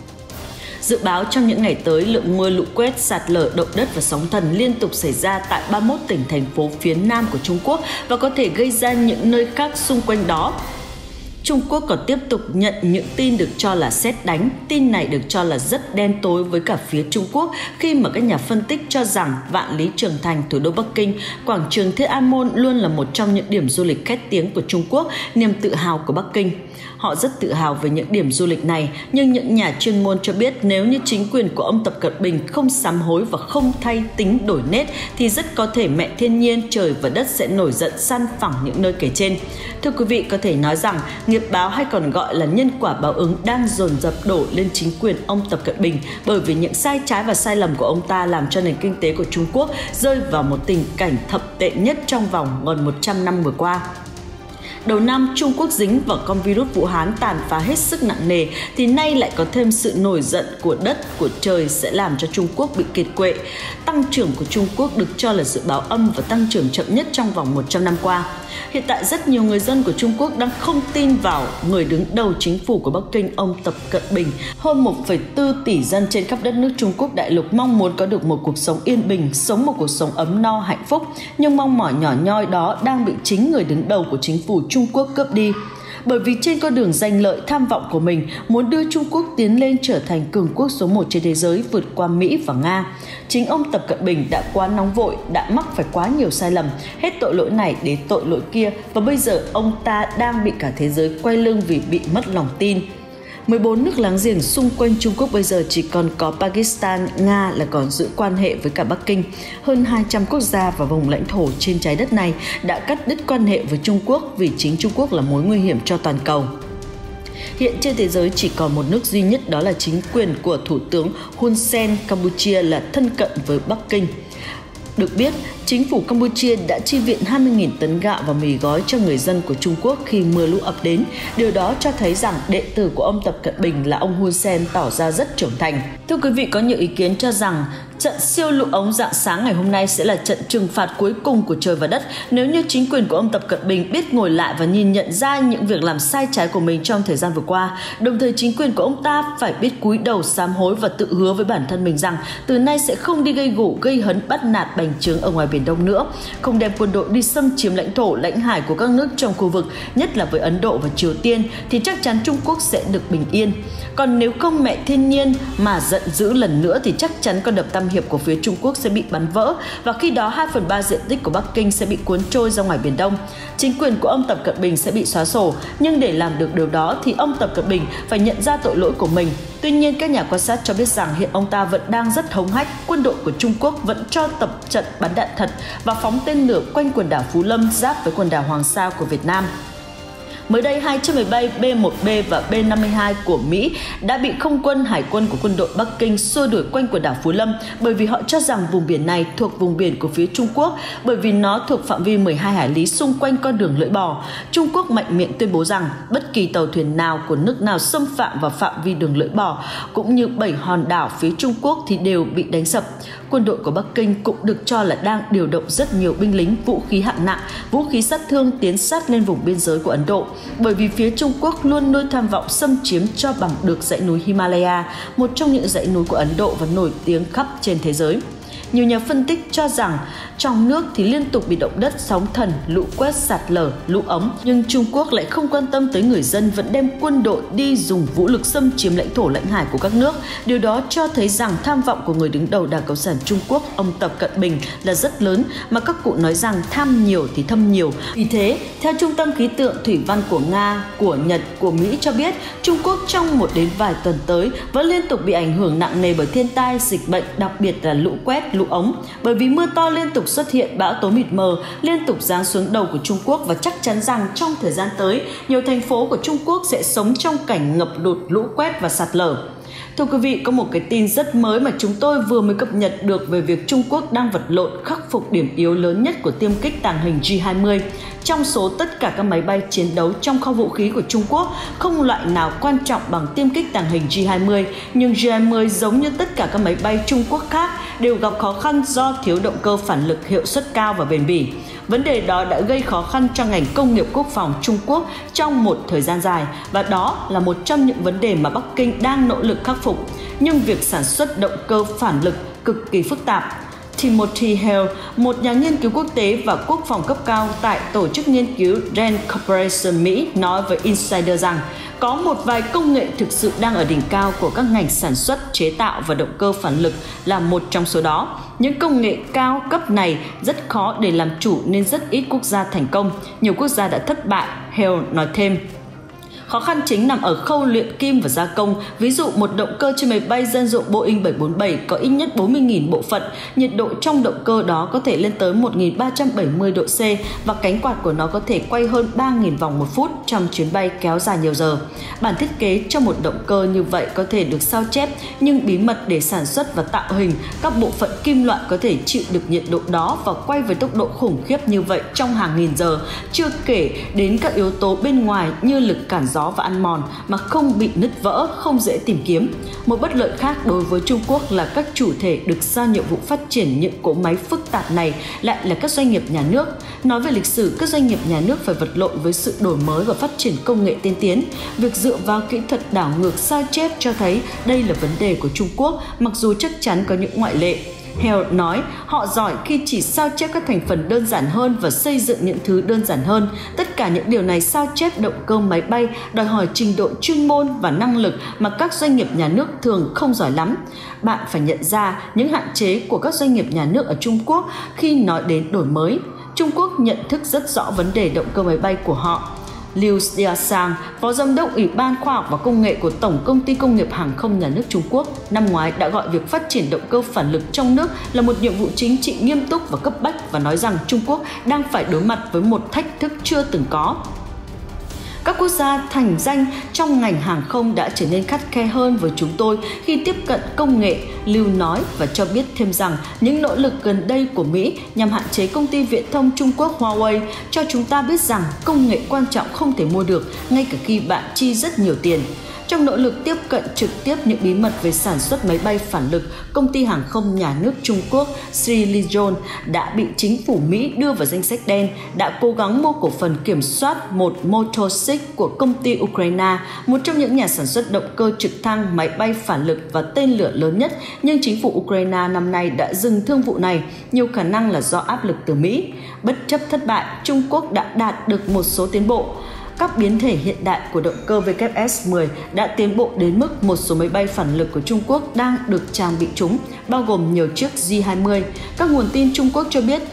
Dự báo trong những ngày tới, lượng mưa lũ quét, sạt lở, động đất và sóng thần liên tục xảy ra tại 31 tỉnh thành phố phía Nam của Trung Quốc và có thể gây ra những nơi khác xung quanh đó. Trung Quốc còn tiếp tục nhận những tin được cho là sét đánh. Tin này được cho là rất đen tối với cả phía Trung Quốc, khi mà các nhà phân tích cho rằng Vạn Lý Trường Thành, thủ đô Bắc Kinh, quảng trường Thiên An Môn luôn là một trong những điểm du lịch khét tiếng của Trung Quốc, niềm tự hào của Bắc Kinh. Họ rất tự hào về những điểm du lịch này, nhưng những nhà chuyên môn cho biết nếu như chính quyền của ông Tập Cận Bình không sám hối và không thay tính đổi nết thì rất có thể mẹ thiên nhiên, trời và đất sẽ nổi giận san phẳng những nơi kể trên. Thưa quý vị, có thể nói rằng nghiệp báo hay còn gọi là nhân quả báo ứng đang dồn dập đổ lên chính quyền ông Tập Cận Bình, bởi vì những sai trái và sai lầm của ông ta làm cho nền kinh tế của Trung Quốc rơi vào một tình cảnh thậm tệ nhất trong vòng gần 100 năm vừa qua. Đầu năm Trung Quốc dính vào con virus Vũ Hán tàn phá hết sức nặng nề, thì nay lại có thêm sự nổi giận của đất, của trời sẽ làm cho Trung Quốc bị kiệt quệ. Tăng trưởng của Trung Quốc được cho là dự báo âm và tăng trưởng chậm nhất trong vòng 100 năm qua. Hiện tại rất nhiều người dân của Trung Quốc đang không tin vào người đứng đầu chính phủ của Bắc Kinh, ông Tập Cận Bình. Hơn 1,4 tỷ dân trên khắp đất nước Trung Quốc đại lục mong muốn có được một cuộc sống yên bình, sống một cuộc sống ấm no hạnh phúc, nhưng mong mỏi nhỏ nhoi đó đang bị chính người đứng đầu của chính phủ Trung Quốc cướp đi. Bởi vì trên con đường danh lợi tham vọng của mình muốn đưa Trung Quốc tiến lên trở thành cường quốc số 1 trên thế giới, vượt qua Mỹ và Nga. Chính ông Tập Cận Bình đã quá nóng vội, đã mắc phải quá nhiều sai lầm, hết tội lỗi này đến tội lỗi kia, và bây giờ ông ta đang bị cả thế giới quay lưng vì bị mất lòng tin. 14 nước láng giềng xung quanh Trung Quốc bây giờ chỉ còn có Pakistan, Nga là còn giữ quan hệ với cả Bắc Kinh. Hơn 200 quốc gia và vùng lãnh thổ trên trái đất này đã cắt đứt quan hệ với Trung Quốc vì chính Trung Quốc là mối nguy hiểm cho toàn cầu. Hiện trên thế giới chỉ còn một nước duy nhất, đó là chính quyền của Thủ tướng Hun Sen Campuchia là thân cận với Bắc Kinh. Được biết, chính phủ Campuchia đã chi viện 20.000 tấn gạo và mì gói cho người dân của Trung Quốc khi mưa lũ ập đến. Điều đó cho thấy rằng đệ tử của ông Tập Cận Bình là ông Hun Sen tỏ ra rất trưởng thành. Thưa quý vị, có nhiều ý kiến cho rằng trận siêu lũ ống rạng sáng ngày hôm nay sẽ là trận trừng phạt cuối cùng của trời và đất nếu như chính quyền của ông Tập Cận Bình biết ngồi lại và nhìn nhận ra những việc làm sai trái của mình trong thời gian vừa qua. Đồng thời chính quyền của ông ta phải biết cúi đầu sám hối và tự hứa với bản thân mình rằng từ nay sẽ không đi gây gổ, gây hấn, bắt nạt, bành trướng ở ngoài Biển Đông nữa, không đem quân đội đi xâm chiếm lãnh thổ, lãnh hải của các nước trong khu vực, nhất là với Ấn Độ và Triều Tiên, thì chắc chắn Trung Quốc sẽ được bình yên. Còn nếu không mẹ thiên nhiên mà giận dữ lần nữa thì chắc chắn con đập Tam Hiệp của phía Trung Quốc sẽ bị bắn vỡ, và khi đó 2/3 diện tích của Bắc Kinh sẽ bị cuốn trôi ra ngoài Biển Đông. Chính quyền của ông Tập Cận Bình sẽ bị xóa sổ, nhưng để làm được điều đó thì ông Tập Cận Bình phải nhận ra tội lỗi của mình. Tuy nhiên, các nhà quan sát cho biết rằng hiện ông ta vẫn đang rất hống hách, quân đội của Trung Quốc vẫn cho tập trận bắn đạn thật và phóng tên lửa quanh quần đảo Phú Lâm giáp với quần đảo Hoàng Sa của Việt Nam. Mới đây, 2 chiếc máy bay B-1B và B-52 của Mỹ đã bị không quân hải quân của quân đội Bắc Kinh xua đuổi quanh quần đảo Phú Lâm bởi vì họ cho rằng vùng biển này thuộc vùng biển của phía Trung Quốc, bởi vì nó thuộc phạm vi 12 hải lý xung quanh con đường lưỡi bò. Trung Quốc mạnh miệng tuyên bố rằng bất kỳ tàu thuyền nào của nước nào xâm phạm vào phạm vi đường lưỡi bò cũng như 7 hòn đảo phía Trung Quốc thì đều bị đánh sập. Quân đội của Bắc Kinh cũng được cho là đang điều động rất nhiều binh lính, vũ khí hạng nặng, vũ khí sát thương tiến sát lên vùng biên giới của Ấn Độ, bởi vì phía Trung Quốc luôn nuôi tham vọng xâm chiếm cho bằng được dãy núi Himalaya, một trong những dãy núi của Ấn Độ và nổi tiếng khắp trên thế giới. Nhiều nhà phân tích cho rằng trong nước thì liên tục bị động đất, sóng thần, lũ quét, sạt lở, lũ ống, nhưng Trung Quốc lại không quan tâm tới người dân, vẫn đem quân đội đi dùng vũ lực xâm chiếm lãnh thổ, lãnh hải của các nước. Điều đó cho thấy rằng tham vọng của người đứng đầu Đảng Cộng sản Trung Quốc, ông Tập Cận Bình là rất lớn, mà các cụ nói rằng tham nhiều thì thâm nhiều. Vì thế, theo Trung tâm Khí tượng Thủy văn của Nga, của Nhật, của Mỹ cho biết, Trung Quốc trong 1 đến vài tuần tới vẫn liên tục bị ảnh hưởng nặng nề bởi thiên tai, dịch bệnh, đặc biệt là lũ quét, lũ ống, bởi vì mưa to liên tục xuất hiện, bão tố mịt mờ liên tục giáng xuống đầu của Trung Quốc, và chắc chắn rằng trong thời gian tới, nhiều thành phố của Trung Quốc sẽ sống trong cảnh ngập lụt, lũ quét và sạt lở. Thưa quý vị, có một cái tin rất mới mà chúng tôi vừa mới cập nhật được về việc Trung Quốc đang vật lộn khắc phục điểm yếu lớn nhất của tiêm kích tàng hình J-20. Trong số tất cả các máy bay chiến đấu trong kho vũ khí của Trung Quốc, không loại nào quan trọng bằng tiêm kích tàng hình J-20, nhưng J-20 giống như tất cả các máy bay Trung Quốc khác đều gặp khó khăn do thiếu động cơ phản lực hiệu suất cao và bền bỉ. Vấn đề đó đã gây khó khăn cho ngành công nghiệp quốc phòng Trung Quốc trong một thời gian dài, và đó là một trong những vấn đề mà Bắc Kinh đang nỗ lực khắc phục. Nhưng việc sản xuất động cơ phản lực cực kỳ phức tạp. Timothy Hale, một nhà nghiên cứu quốc tế và quốc phòng cấp cao tại tổ chức nghiên cứu RAND Corporation Mỹ, nói với Insider rằng có một vài công nghệ thực sự đang ở đỉnh cao của các ngành sản xuất, chế tạo và động cơ phản lực là một trong số đó. Những công nghệ cao cấp này rất khó để làm chủ nên rất ít quốc gia thành công. Nhiều quốc gia đã thất bại, Hale nói thêm. Khó khăn chính nằm ở khâu luyện kim và gia công. Ví dụ, một động cơ trên máy bay dân dụng Boeing 747 có ít nhất 40.000 bộ phận, nhiệt độ trong động cơ đó có thể lên tới 1.370 độ C và cánh quạt của nó có thể quay hơn 3.000 vòng một phút trong chuyến bay kéo dài nhiều giờ. Bản thiết kế cho một động cơ như vậy có thể được sao chép, nhưng bí mật để sản xuất và tạo hình các bộ phận kim loại có thể chịu được nhiệt độ đó và quay với tốc độ khủng khiếp như vậy trong hàng nghìn giờ, chưa kể đến các yếu tố bên ngoài như lực cản gió và ăn mòn mà không bị nứt vỡ, không dễ tìm kiếm. Một bất lợi khác đối với Trung Quốc là các chủ thể được giao nhiệm vụ phát triển những cỗ máy phức tạp này lại là các doanh nghiệp nhà nước. Nói về lịch sử, các doanh nghiệp nhà nước phải vật lộn với sự đổi mới và phát triển công nghệ tiên tiến. Việc dựa vào kỹ thuật đảo ngược sao chép cho thấy đây là vấn đề của Trung Quốc, mặc dù chắc chắn có những ngoại lệ. Hale nói, họ giỏi khi chỉ sao chép các thành phần đơn giản hơn và xây dựng những thứ đơn giản hơn. Tất cả những điều này sao chép động cơ máy bay đòi hỏi trình độ chuyên môn và năng lực mà các doanh nghiệp nhà nước thường không giỏi lắm. Bạn phải nhận ra những hạn chế của các doanh nghiệp nhà nước ở Trung Quốc khi nói đến đổi mới. Trung Quốc nhận thức rất rõ vấn đề động cơ máy bay của họ. Liu Xiaosang, Phó Giám đốc Ủy ban Khoa học và Công nghệ của Tổng Công ty Công nghiệp Hàng không Nhà nước Trung Quốc, năm ngoái đã gọi việc phát triển động cơ phản lực trong nước là một nhiệm vụ chính trị nghiêm túc và cấp bách và nói rằng Trung Quốc đang phải đối mặt với một thách thức chưa từng có. Các quốc gia thành danh trong ngành hàng không đã trở nên khắt khe hơn với chúng tôi khi tiếp cận công nghệ, Liu nói và cho biết thêm rằng những nỗ lực gần đây của Mỹ nhằm hạn chế công ty viễn thông Trung Quốc Huawei cho chúng ta biết rằng công nghệ quan trọng không thể mua được ngay cả khi bạn chi rất nhiều tiền. Trong nỗ lực tiếp cận trực tiếp những bí mật về sản xuất máy bay phản lực, công ty hàng không nhà nước Trung Quốc Silijon đã bị chính phủ Mỹ đưa vào danh sách đen, đã cố gắng mua cổ phần kiểm soát một Motorsic của công ty Ukraine, một trong những nhà sản xuất động cơ trực thăng, máy bay phản lực và tên lửa lớn nhất, nhưng chính phủ Ukraine năm nay đã dừng thương vụ này, nhiều khả năng là do áp lực từ Mỹ. Bất chấp thất bại, Trung Quốc đã đạt được một số tiến bộ. Các biến thể hiện đại của động cơ WS-10 đã tiến bộ đến mức một số máy bay phản lực của Trung Quốc đang được trang bị chúng, bao gồm nhiều chiếc J-20. Các nguồn tin Trung Quốc cho biết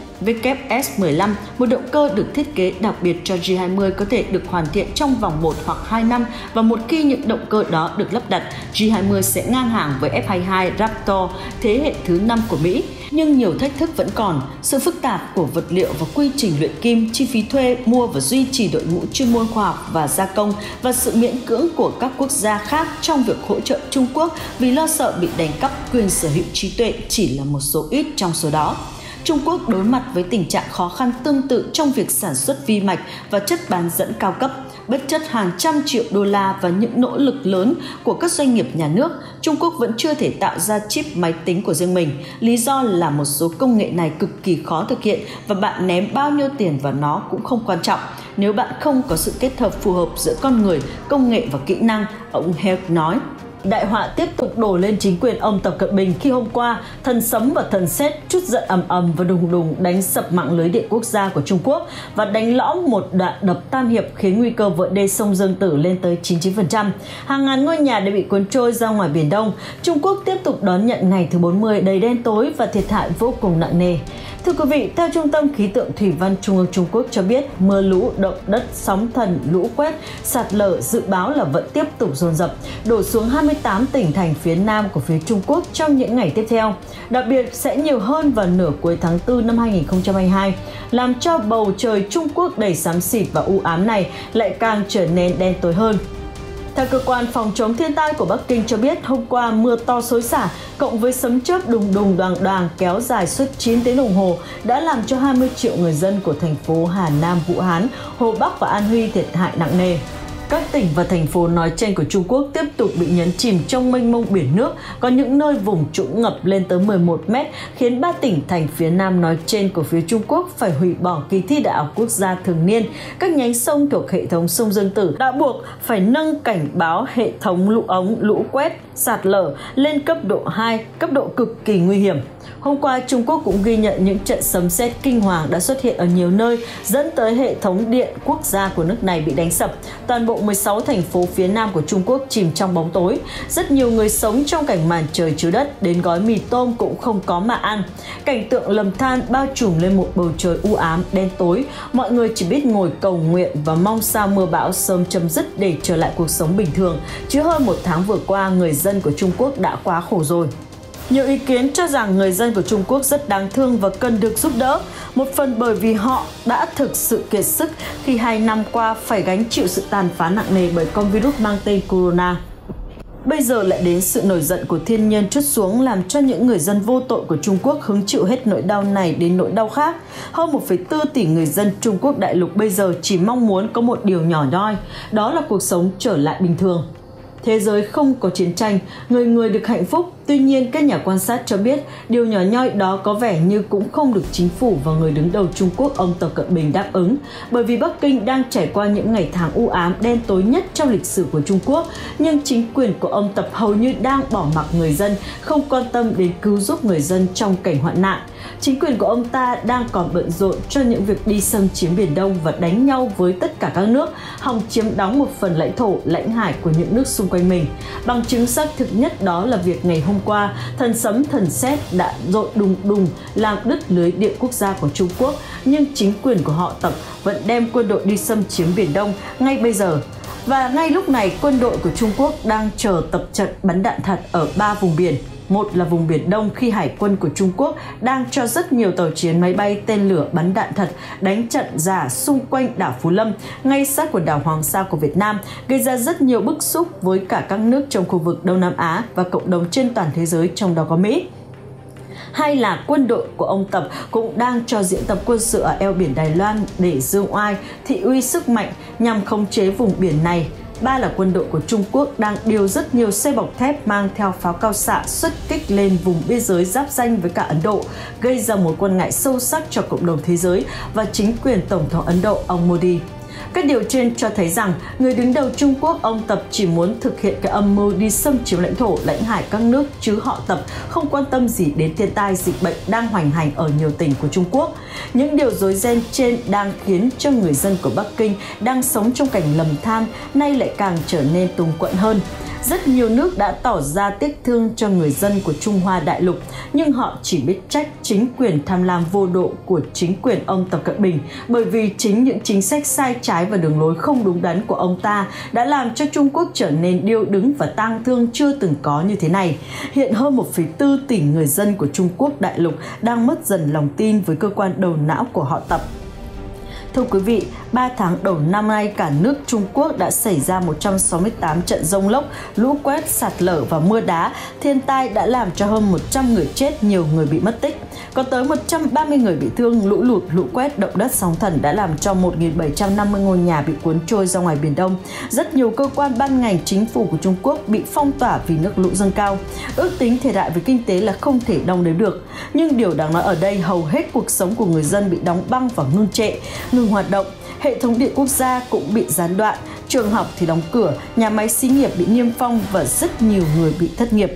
WS-15, một động cơ được thiết kế đặc biệt cho J-20 có thể được hoàn thiện trong vòng 1 hoặc 2 năm và một khi những động cơ đó được lắp đặt, J-20 sẽ ngang hàng với F-22 Raptor thế hệ thứ 5 của Mỹ. Nhưng nhiều thách thức vẫn còn, sự phức tạp của vật liệu và quy trình luyện kim, chi phí thuê, mua và duy trì đội ngũ chuyên môn khoa học và gia công và sự miễn cưỡng của các quốc gia khác trong việc hỗ trợ Trung Quốc vì lo sợ bị đánh cắp quyền sở hữu trí tuệ chỉ là một số ít trong số đó. Trung Quốc đối mặt với tình trạng khó khăn tương tự trong việc sản xuất vi mạch và chất bán dẫn cao cấp. Bất chấp hàng trăm triệu đô la và những nỗ lực lớn của các doanh nghiệp nhà nước, Trung Quốc vẫn chưa thể tạo ra chip máy tính của riêng mình. Lý do là một số công nghệ này cực kỳ khó thực hiện và bạn ném bao nhiêu tiền vào nó cũng không quan trọng nếu bạn không có sự kết hợp phù hợp giữa con người, công nghệ và kỹ năng, ông Hale nói. Đại họa tiếp tục đổ lên chính quyền ông Tập Cận Bình khi hôm qua thần sấm và thần sét trút giận ầm ầm và đùng đùng đánh sập mạng lưới điện quốc gia của Trung Quốc và đánh lõm một đoạn đập tam hiệp khiến nguy cơ vỡ đê sông Dương Tử lên tới 99%. Hàng ngàn ngôi nhà đã bị cuốn trôi ra ngoài Biển Đông. Trung Quốc tiếp tục đón nhận ngày thứ 40 đầy đen tối và thiệt hại vô cùng nặng nề. Thưa quý vị, theo Trung tâm Khí tượng Thủy văn Trung ương Trung Quốc cho biết, mưa lũ, động đất, sóng thần, lũ quét, sạt lở dự báo là vẫn tiếp tục dồn dập, đổ xuống 28 tỉnh thành phía Nam của phía Trung Quốc trong những ngày tiếp theo. Đặc biệt sẽ nhiều hơn vào nửa cuối tháng 4 năm 2022, làm cho bầu trời Trung Quốc đầy xám xịt và u ám này lại càng trở nên đen tối hơn. Theo cơ quan phòng chống thiên tai của Bắc Kinh cho biết, hôm qua mưa to xối xả cộng với sấm chớp đùng đùng đoàng đoàng kéo dài suốt 9 tiếng đồng hồ đã làm cho 20 triệu người dân của thành phố Hà Nam, Vũ Hán, Hồ Bắc và An Huy thiệt hại nặng nề. Các tỉnh và thành phố nói trên của Trung Quốc tiếp tục bị nhấn chìm trong mênh mông biển nước, có những nơi vùng trũng ngập lên tới 11 mét, khiến 3 tỉnh thành phía Nam nói trên của phía Trung Quốc phải hủy bỏ kỳ thi Đại học Quốc gia thường niên. Các nhánh sông thuộc hệ thống sông Dương Tử đã buộc phải nâng cảnh báo hệ thống lũ ống, lũ quét. sạt lở lên cấp độ 2, cấp độ cực kỳ nguy hiểm. Hôm qua, Trung Quốc cũng ghi nhận những trận sấm sét kinh hoàng đã xuất hiện ở nhiều nơi, dẫn tới hệ thống điện quốc gia của nước này bị đánh sập. Toàn bộ 16 thành phố phía nam của Trung Quốc chìm trong bóng tối. Rất nhiều người sống trong cảnh màn trời chiếu đất, đến gói mì tôm cũng không có mà ăn. Cảnh tượng lầm than bao trùm lên một bầu trời u ám, đen tối. Mọi người chỉ biết ngồi cầu nguyện và mong sao mưa bão sớm chấm dứt để trở lại cuộc sống bình thường. Chứ hơn một tháng vừa qua, người dân của Trung Quốc đã quá khổ rồi. Nhiều ý kiến cho rằng người dân của Trung Quốc rất đáng thương và cần được giúp đỡ, một phần bởi vì họ đã thực sự kiệt sức khi 2 năm qua phải gánh chịu sự tàn phá nặng nề bởi con virus mang tên Corona. Bây giờ lại đến sự nổi giận của thiên nhiên trút xuống làm cho những người dân vô tội của Trung Quốc hứng chịu hết nỗi đau này đến nỗi đau khác. Hơn 1,4 tỷ người dân Trung Quốc đại lục bây giờ chỉ mong muốn có một điều nhỏ nhoi, đó là cuộc sống trở lại bình thường. Thế giới không có chiến tranh, người người được hạnh phúc. Tuy nhiên, các nhà quan sát cho biết điều nhỏ nhoi đó có vẻ như cũng không được chính phủ và người đứng đầu Trung Quốc ông Tập Cận Bình đáp ứng, bởi vì Bắc Kinh đang trải qua những ngày tháng u ám đen tối nhất trong lịch sử của Trung Quốc, nhưng chính quyền của ông Tập hầu như đang bỏ mặc người dân, không quan tâm đến cứu giúp người dân trong cảnh hoạn nạn. Chính quyền của ông ta đang còn bận rộn cho những việc đi xâm chiếm Biển Đông và đánh nhau với tất cả các nước, hòng chiếm đóng một phần lãnh thổ, lãnh hải của những nước xung quanh mình. Bằng chứng xác thực nhất đó là việc ngày hôm qua, thần sấm thần sét đã dội đùng đùng làm đứt lưới điện quốc gia của Trung Quốc, nhưng chính quyền của họ Tập vẫn đem quân đội đi xâm chiếm Biển Đông ngay bây giờ. Và ngay lúc này, quân đội của Trung Quốc đang chờ tập trận bắn đạn thật ở 3 vùng biển. Một là vùng Biển Đông khi Hải quân của Trung Quốc đang cho rất nhiều tàu chiến, máy bay, tên lửa bắn đạn thật đánh trận giả xung quanh đảo Phú Lâm, ngay sát quần đảo Hoàng Sa của Việt Nam, gây ra rất nhiều bức xúc với cả các nước trong khu vực Đông Nam Á và cộng đồng trên toàn thế giới, trong đó có Mỹ. Hai là quân đội của ông Tập cũng đang cho diễn tập quân sự ở eo biển Đài Loan để dương oai, thị uy sức mạnh nhằm khống chế vùng biển này. Ba là quân đội của Trung Quốc đang điều rất nhiều xe bọc thép mang theo pháo cao xạ xuất kích lên vùng biên giới giáp ranh với cả Ấn Độ, gây ra mối quan ngại sâu sắc cho cộng đồng thế giới và chính quyền Tổng thống Ấn Độ ông Modi. Các điều trên cho thấy rằng người đứng đầu Trung Quốc ông Tập chỉ muốn thực hiện cái âm mưu đi xâm chiếm lãnh thổ, lãnh hải các nước, chứ họ Tập không quan tâm gì đến thiên tai, dịch bệnh đang hoành hành ở nhiều tỉnh của Trung Quốc. Những điều rối ren trên đang khiến cho người dân của Bắc Kinh đang sống trong cảnh lầm than nay lại càng trở nên túng quẫn hơn. Rất nhiều nước đã tỏ ra tiếc thương cho người dân của Trung Hoa đại lục, nhưng họ chỉ biết trách chính quyền tham lam vô độ của chính quyền ông Tập Cận Bình, bởi vì chính những chính sách sai trái và đường lối không đúng đắn của ông ta đã làm cho Trung Quốc trở nên điêu đứng và tang thương chưa từng có như thế này. Hiện hơn 1,4 tỷ người dân của Trung Quốc đại lục đang mất dần lòng tin với cơ quan đầu não của họ Tập. Thưa quý vị, 3 tháng đầu năm nay, cả nước Trung Quốc đã xảy ra 168 trận giông lốc, lũ quét, sạt lở và mưa đá. Thiên tai đã làm cho hơn 100 người chết, nhiều người bị mất tích. Có tới 130 người bị thương. Lũ lụt, lũ quét, động đất, sóng thần đã làm cho 1.750 ngôi nhà bị cuốn trôi ra ngoài Biển Đông. Rất nhiều cơ quan ban ngành chính phủ của Trung Quốc bị phong tỏa vì nước lũ dâng cao. Ước tính thiệt hại về kinh tế là không thể đong đếm được. Nhưng điều đáng nói ở đây, hầu hết cuộc sống của người dân bị đóng băng và ngưng trệ, ngừng hoạt động. Hệ thống điện quốc gia cũng bị gián đoạn, trường học thì đóng cửa, nhà máy xí nghiệp bị niêm phong và rất nhiều người bị thất nghiệp.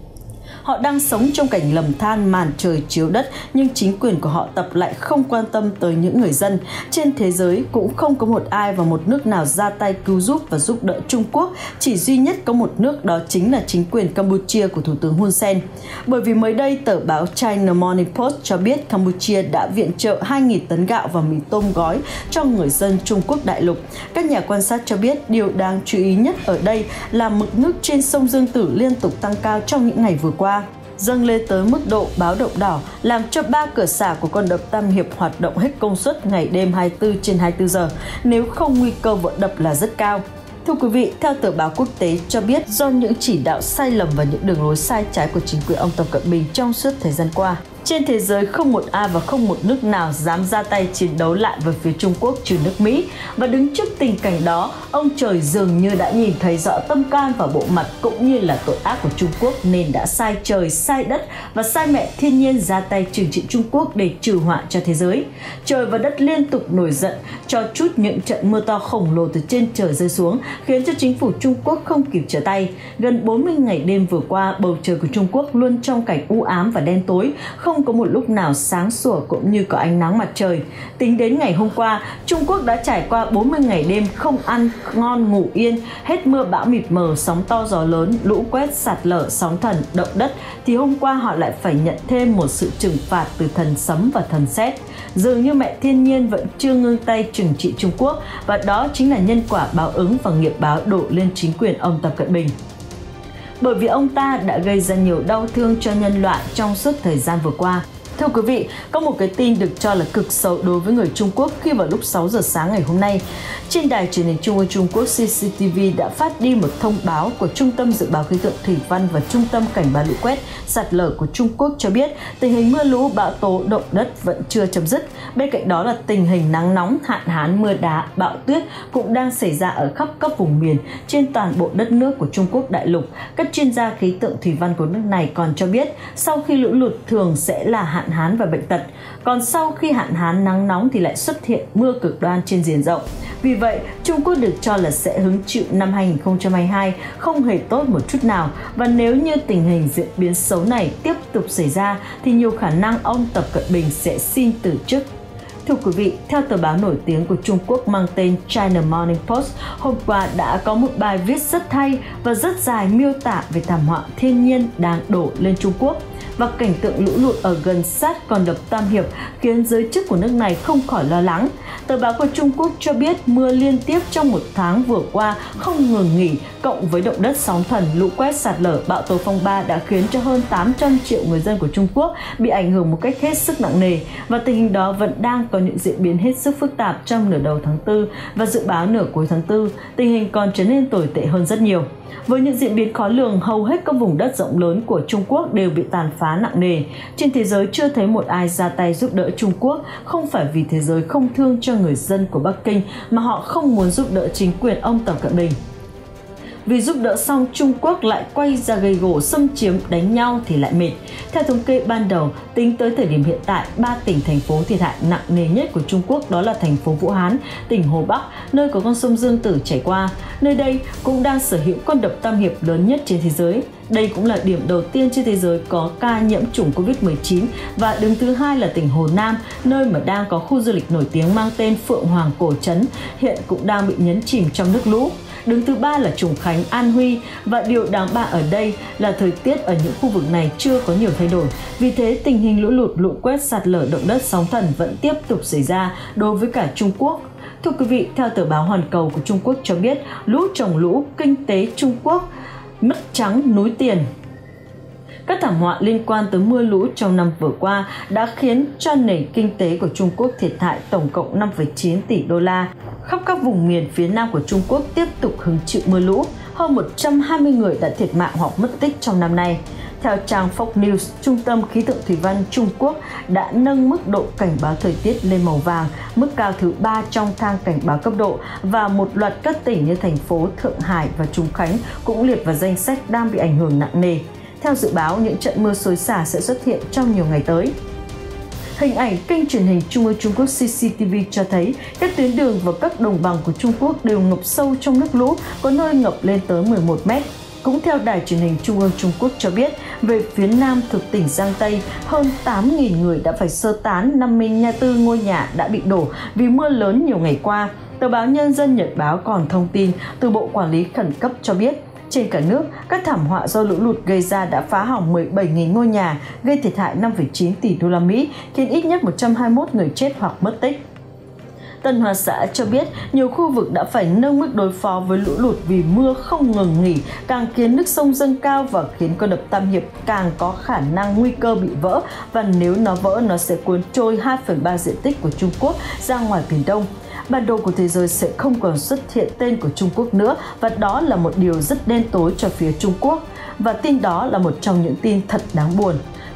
Họ đang sống trong cảnh lầm than màn trời chiếu đất, nhưng chính quyền của họ Tập lại không quan tâm tới những người dân. Trên thế giới cũng không có một ai và một nước nào ra tay cứu giúp và giúp đỡ Trung Quốc, chỉ duy nhất có một nước, đó chính là chính quyền Campuchia của Thủ tướng Hun Sen. Bởi vì mới đây, tờ báo China Morning Post cho biết Campuchia đã viện trợ 2.000 tấn gạo và mì tôm gói cho người dân Trung Quốc đại lục. Các nhà quan sát cho biết điều đáng chú ý nhất ở đây là mực nước trên sông Dương Tử liên tục tăng cao trong những ngày vừa qua, dâng lên tới mức độ báo động đỏ, làm cho 3 cửa xả của con đập Tam Hiệp hoạt động hết công suất ngày đêm 24/24 giờ, nếu không nguy cơ vỡ đập là rất cao. Thưa quý vị, theo tờ báo quốc tế cho biết, do những chỉ đạo sai lầm và những đường lối sai trái của chính quyền ông Tập Cận Bình trong suốt thời gian qua, Trên thế giới không một ai và không một nước nào dám ra tay chiến đấu lại với phía Trung Quốc trừ nước Mỹ. Và đứng trước tình cảnh đó, ông trời dường như đã nhìn thấy rõ tâm can và bộ mặt cũng như là tội ác của Trung Quốc nên đã sai trời, sai đất và sai mẹ thiên nhiên ra tay trừng trị Trung Quốc để trừ họa cho thế giới. Trời và đất liên tục nổi giận, cho chút những trận mưa to khổng lồ từ trên trời rơi xuống, khiến cho chính phủ Trung Quốc không kịp trở tay. Gần 40 ngày đêm vừa qua, bầu trời của Trung Quốc luôn trong cảnh u ám và đen tối, không có một lúc nào sáng sủa cũng như có ánh nắng mặt trời. Tính đến ngày hôm qua, Trung Quốc đã trải qua 40 ngày đêm không ăn ngon ngủ yên, hết mưa bão mịt mờ, sóng to gió lớn, lũ quét, sạt lở, sóng thần, động đất, thì hôm qua họ lại phải nhận thêm một sự trừng phạt từ thần sấm và thần sét. Dường như mẹ thiên nhiên vẫn chưa ngưng tay trừng trị Trung Quốc, và đó chính là nhân quả báo ứng và nghiệp báo đổ lên chính quyền ông Tập Cận Bình. Bởi vì ông ta đã gây ra nhiều đau thương cho nhân loại trong suốt thời gian vừa qua. Thưa quý vị, có một cái tin được cho là cực xấu đối với người Trung Quốc khi vào lúc 6 giờ sáng ngày hôm nay, trên đài truyền hình Trung ương Trung Quốc CCTV đã phát đi một thông báo của Trung tâm Dự báo Khí tượng Thủy văn và Trung tâm Cảnh báo lũ quét, sạt lở của Trung Quốc cho biết tình hình mưa lũ, bão tố, động đất vẫn chưa chấm dứt. Bên cạnh đó là tình hình nắng nóng, hạn hán, mưa đá, bão tuyết cũng đang xảy ra ở khắp các vùng miền trên toàn bộ đất nước của Trung Quốc đại lục. Các chuyên gia khí tượng thủy văn của nước này còn cho biết sau khi lũ lụt thường sẽ là hạn hán và bệnh tật, còn sau khi hạn hán nắng nóng thì lại xuất hiện mưa cực đoan trên diện rộng. Vì vậy, Trung Quốc được cho là sẽ hứng chịu năm 2022 không hề tốt một chút nào, và nếu như tình hình diễn biến xấu này tiếp tục xảy ra thì nhiều khả năng ông Tập Cận Bình sẽ xin từ chức. Thưa quý vị, theo tờ báo nổi tiếng của Trung Quốc mang tên China Morning Post, hôm qua đã có một bài viết rất hay và rất dài miêu tả về thảm họa thiên nhiên đang đổ lên Trung Quốc. Và cảnh tượng lũ lụt ở gần sát con đập Tam Hiệp khiến giới chức của nước này không khỏi lo lắng. Tờ báo của Trung Quốc cho biết mưa liên tiếp trong một tháng vừa qua không ngừng nghỉ, cộng với động đất, sóng thần, lũ quét, sạt lở, bão tố, phong ba đã khiến cho hơn 800 triệu người dân của Trung Quốc bị ảnh hưởng một cách hết sức nặng nề. Và tình hình đó vẫn đang có những diễn biến hết sức phức tạp trong nửa đầu tháng 4 và dự báo nửa cuối tháng 4, tình hình còn trở nên tồi tệ hơn rất nhiều. Với những diễn biến khó lường, hầu hết các vùng đất rộng lớn của Trung Quốc đều bị tàn phá nặng nề. Trên thế giới chưa thấy một ai ra tay giúp đỡ Trung Quốc, không phải vì thế giới không thương cho người dân của Bắc Kinh mà họ không muốn giúp đỡ chính quyền ông Tập Cận Bình. Vì giúp đỡ xong Trung Quốc lại quay ra gây gổ, xâm chiếm, đánh nhau thì lại mệt. Theo thống kê ban đầu, tính tới thời điểm hiện tại, 3 tỉnh thành phố thiệt hại nặng nề nhất của Trung Quốc đó là thành phố Vũ Hán, tỉnh Hồ Bắc, nơi có con sông Dương Tử chảy qua. Nơi đây cũng đang sở hữu con đập Tam Hiệp lớn nhất trên thế giới. Đây cũng là điểm đầu tiên trên thế giới có ca nhiễm chủng Covid-19, và đứng thứ hai là tỉnh Hồ Nam, nơi mà đang có khu du lịch nổi tiếng mang tên Phượng Hoàng Cổ Trấn, hiện cũng đang bị nhấn chìm trong nước lũ. Đứng thứ ba là Trùng Khánh, An Huy, và điều đáng bàn ở đây là thời tiết ở những khu vực này chưa có nhiều thay đổi. Vì thế, tình hình lũ lụt, lũ quét, sạt lở, động đất, sóng thần vẫn tiếp tục xảy ra đối với cả Trung Quốc. Thưa quý vị, theo tờ báo Hoàn Cầu của Trung Quốc cho biết, lũ trồng lũ, kinh tế Trung Quốc mất trắng núi tiền. Các thảm họa liên quan tới mưa lũ trong năm vừa qua đã khiến cho nền kinh tế của Trung Quốc thiệt hại tổng cộng 5,9 tỷ đô la. Khắp các vùng miền phía Nam của Trung Quốc tiếp tục hứng chịu mưa lũ. Hơn 120 người đã thiệt mạng hoặc mất tích trong năm nay. Theo trang Fox News, Trung tâm Khí tượng Thủy văn Trung Quốc đã nâng mức độ cảnh báo thời tiết lên màu vàng, mức cao thứ 3 trong thang cảnh báo cấp độ, và một loạt các tỉnh như thành phố Thượng Hải và Trùng Khánh cũng liệt vào danh sách đang bị ảnh hưởng nặng nề. Theo dự báo, những trận mưa xối xả sẽ xuất hiện trong nhiều ngày tới. Hình ảnh kênh truyền hình Trung ương Trung Quốc CCTV cho thấy các tuyến đường và các đồng bằng của Trung Quốc đều ngập sâu trong nước lũ, có nơi ngập lên tới 11 mét. Cũng theo đài truyền hình Trung ương Trung Quốc cho biết, về phía Nam thuộc tỉnh Giang Tây, hơn 8.000 người đã phải sơ tán, 54 ngôi nhà đã bị đổ vì mưa lớn nhiều ngày qua. Tờ báo Nhân dân Nhật Báo còn thông tin từ Bộ Quản lý Khẩn cấp cho biết, trên cả nước, các thảm họa do lũ lụt gây ra đã phá hỏng 17.000 ngôi nhà, gây thiệt hại 5,9 tỷ đô la Mỹ, khiến ít nhất 121 người chết hoặc mất tích. Tân Hoa Xã cho biết nhiều khu vực đã phải nâng mức đối phó với lũ lụt vì mưa không ngừng nghỉ, càng khiến nước sông dâng cao và khiến con đập Tam Hiệp càng có khả năng nguy cơ bị vỡ, và nếu nó vỡ nó sẽ cuốn trôi 2/3 diện tích của Trung Quốc ra ngoài Biển Đông. Bản đồ của thế giới sẽ không còn xuất hiện tên của Trung Quốc nữa, và đó là một điều rất đen tối cho phía Trung Quốc. Và tin đó là một trong những tin thật đáng buồn.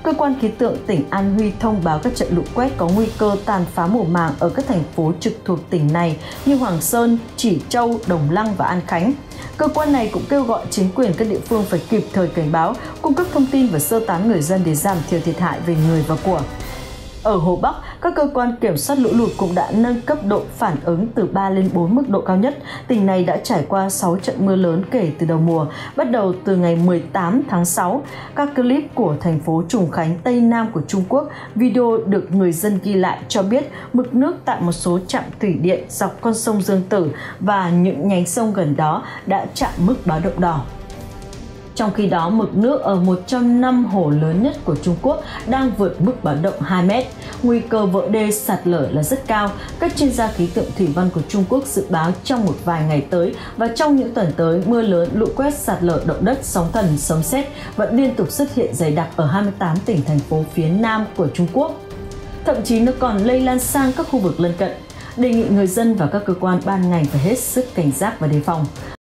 Cơ quan khí tượng tỉnh An Huy thông báo các trận lũ quét có nguy cơ tàn phá mùa màng ở các thành phố trực thuộc tỉnh này như Hoàng Sơn, Chỉ Châu, Đồng Lăng và An Khánh. Cơ quan này cũng kêu gọi chính quyền các địa phương phải kịp thời cảnh báo, cung cấp thông tin và sơ tán người dân để giảm thiểu thiệt hại về người và của. Ở Hồ Bắc, các cơ quan kiểm soát lũ lụt cũng đã nâng cấp độ phản ứng từ 3 lên 4 mức độ cao nhất. Tỉnh này đã trải qua 6 trận mưa lớn kể từ đầu mùa, bắt đầu từ ngày 18 tháng 6. Các clip của thành phố Trùng Khánh, Tây Nam của Trung Quốc, video được người dân ghi lại cho biết mực nước tại một số trạm thủy điện dọc con sông Dương Tử và những nhánh sông gần đó đã chạm mức báo động đỏ. Trong khi đó, mực nước ở một trong 5 hồ lớn nhất của Trung Quốc đang vượt mức báo động 2 mét. Nguy cơ vỡ đê sạt lở là rất cao. Các chuyên gia khí tượng thủy văn của Trung Quốc dự báo trong một vài ngày tới và trong những tuần tới, mưa lớn, lũ quét, sạt lở, động đất, sóng thần, sấm sét vẫn liên tục xuất hiện dày đặc ở 28 tỉnh thành phố phía Nam của Trung Quốc. Thậm chí nó còn lây lan sang các khu vực lân cận. Đề nghị người dân và các cơ quan ban ngành phải hết sức cảnh giác và đề phòng.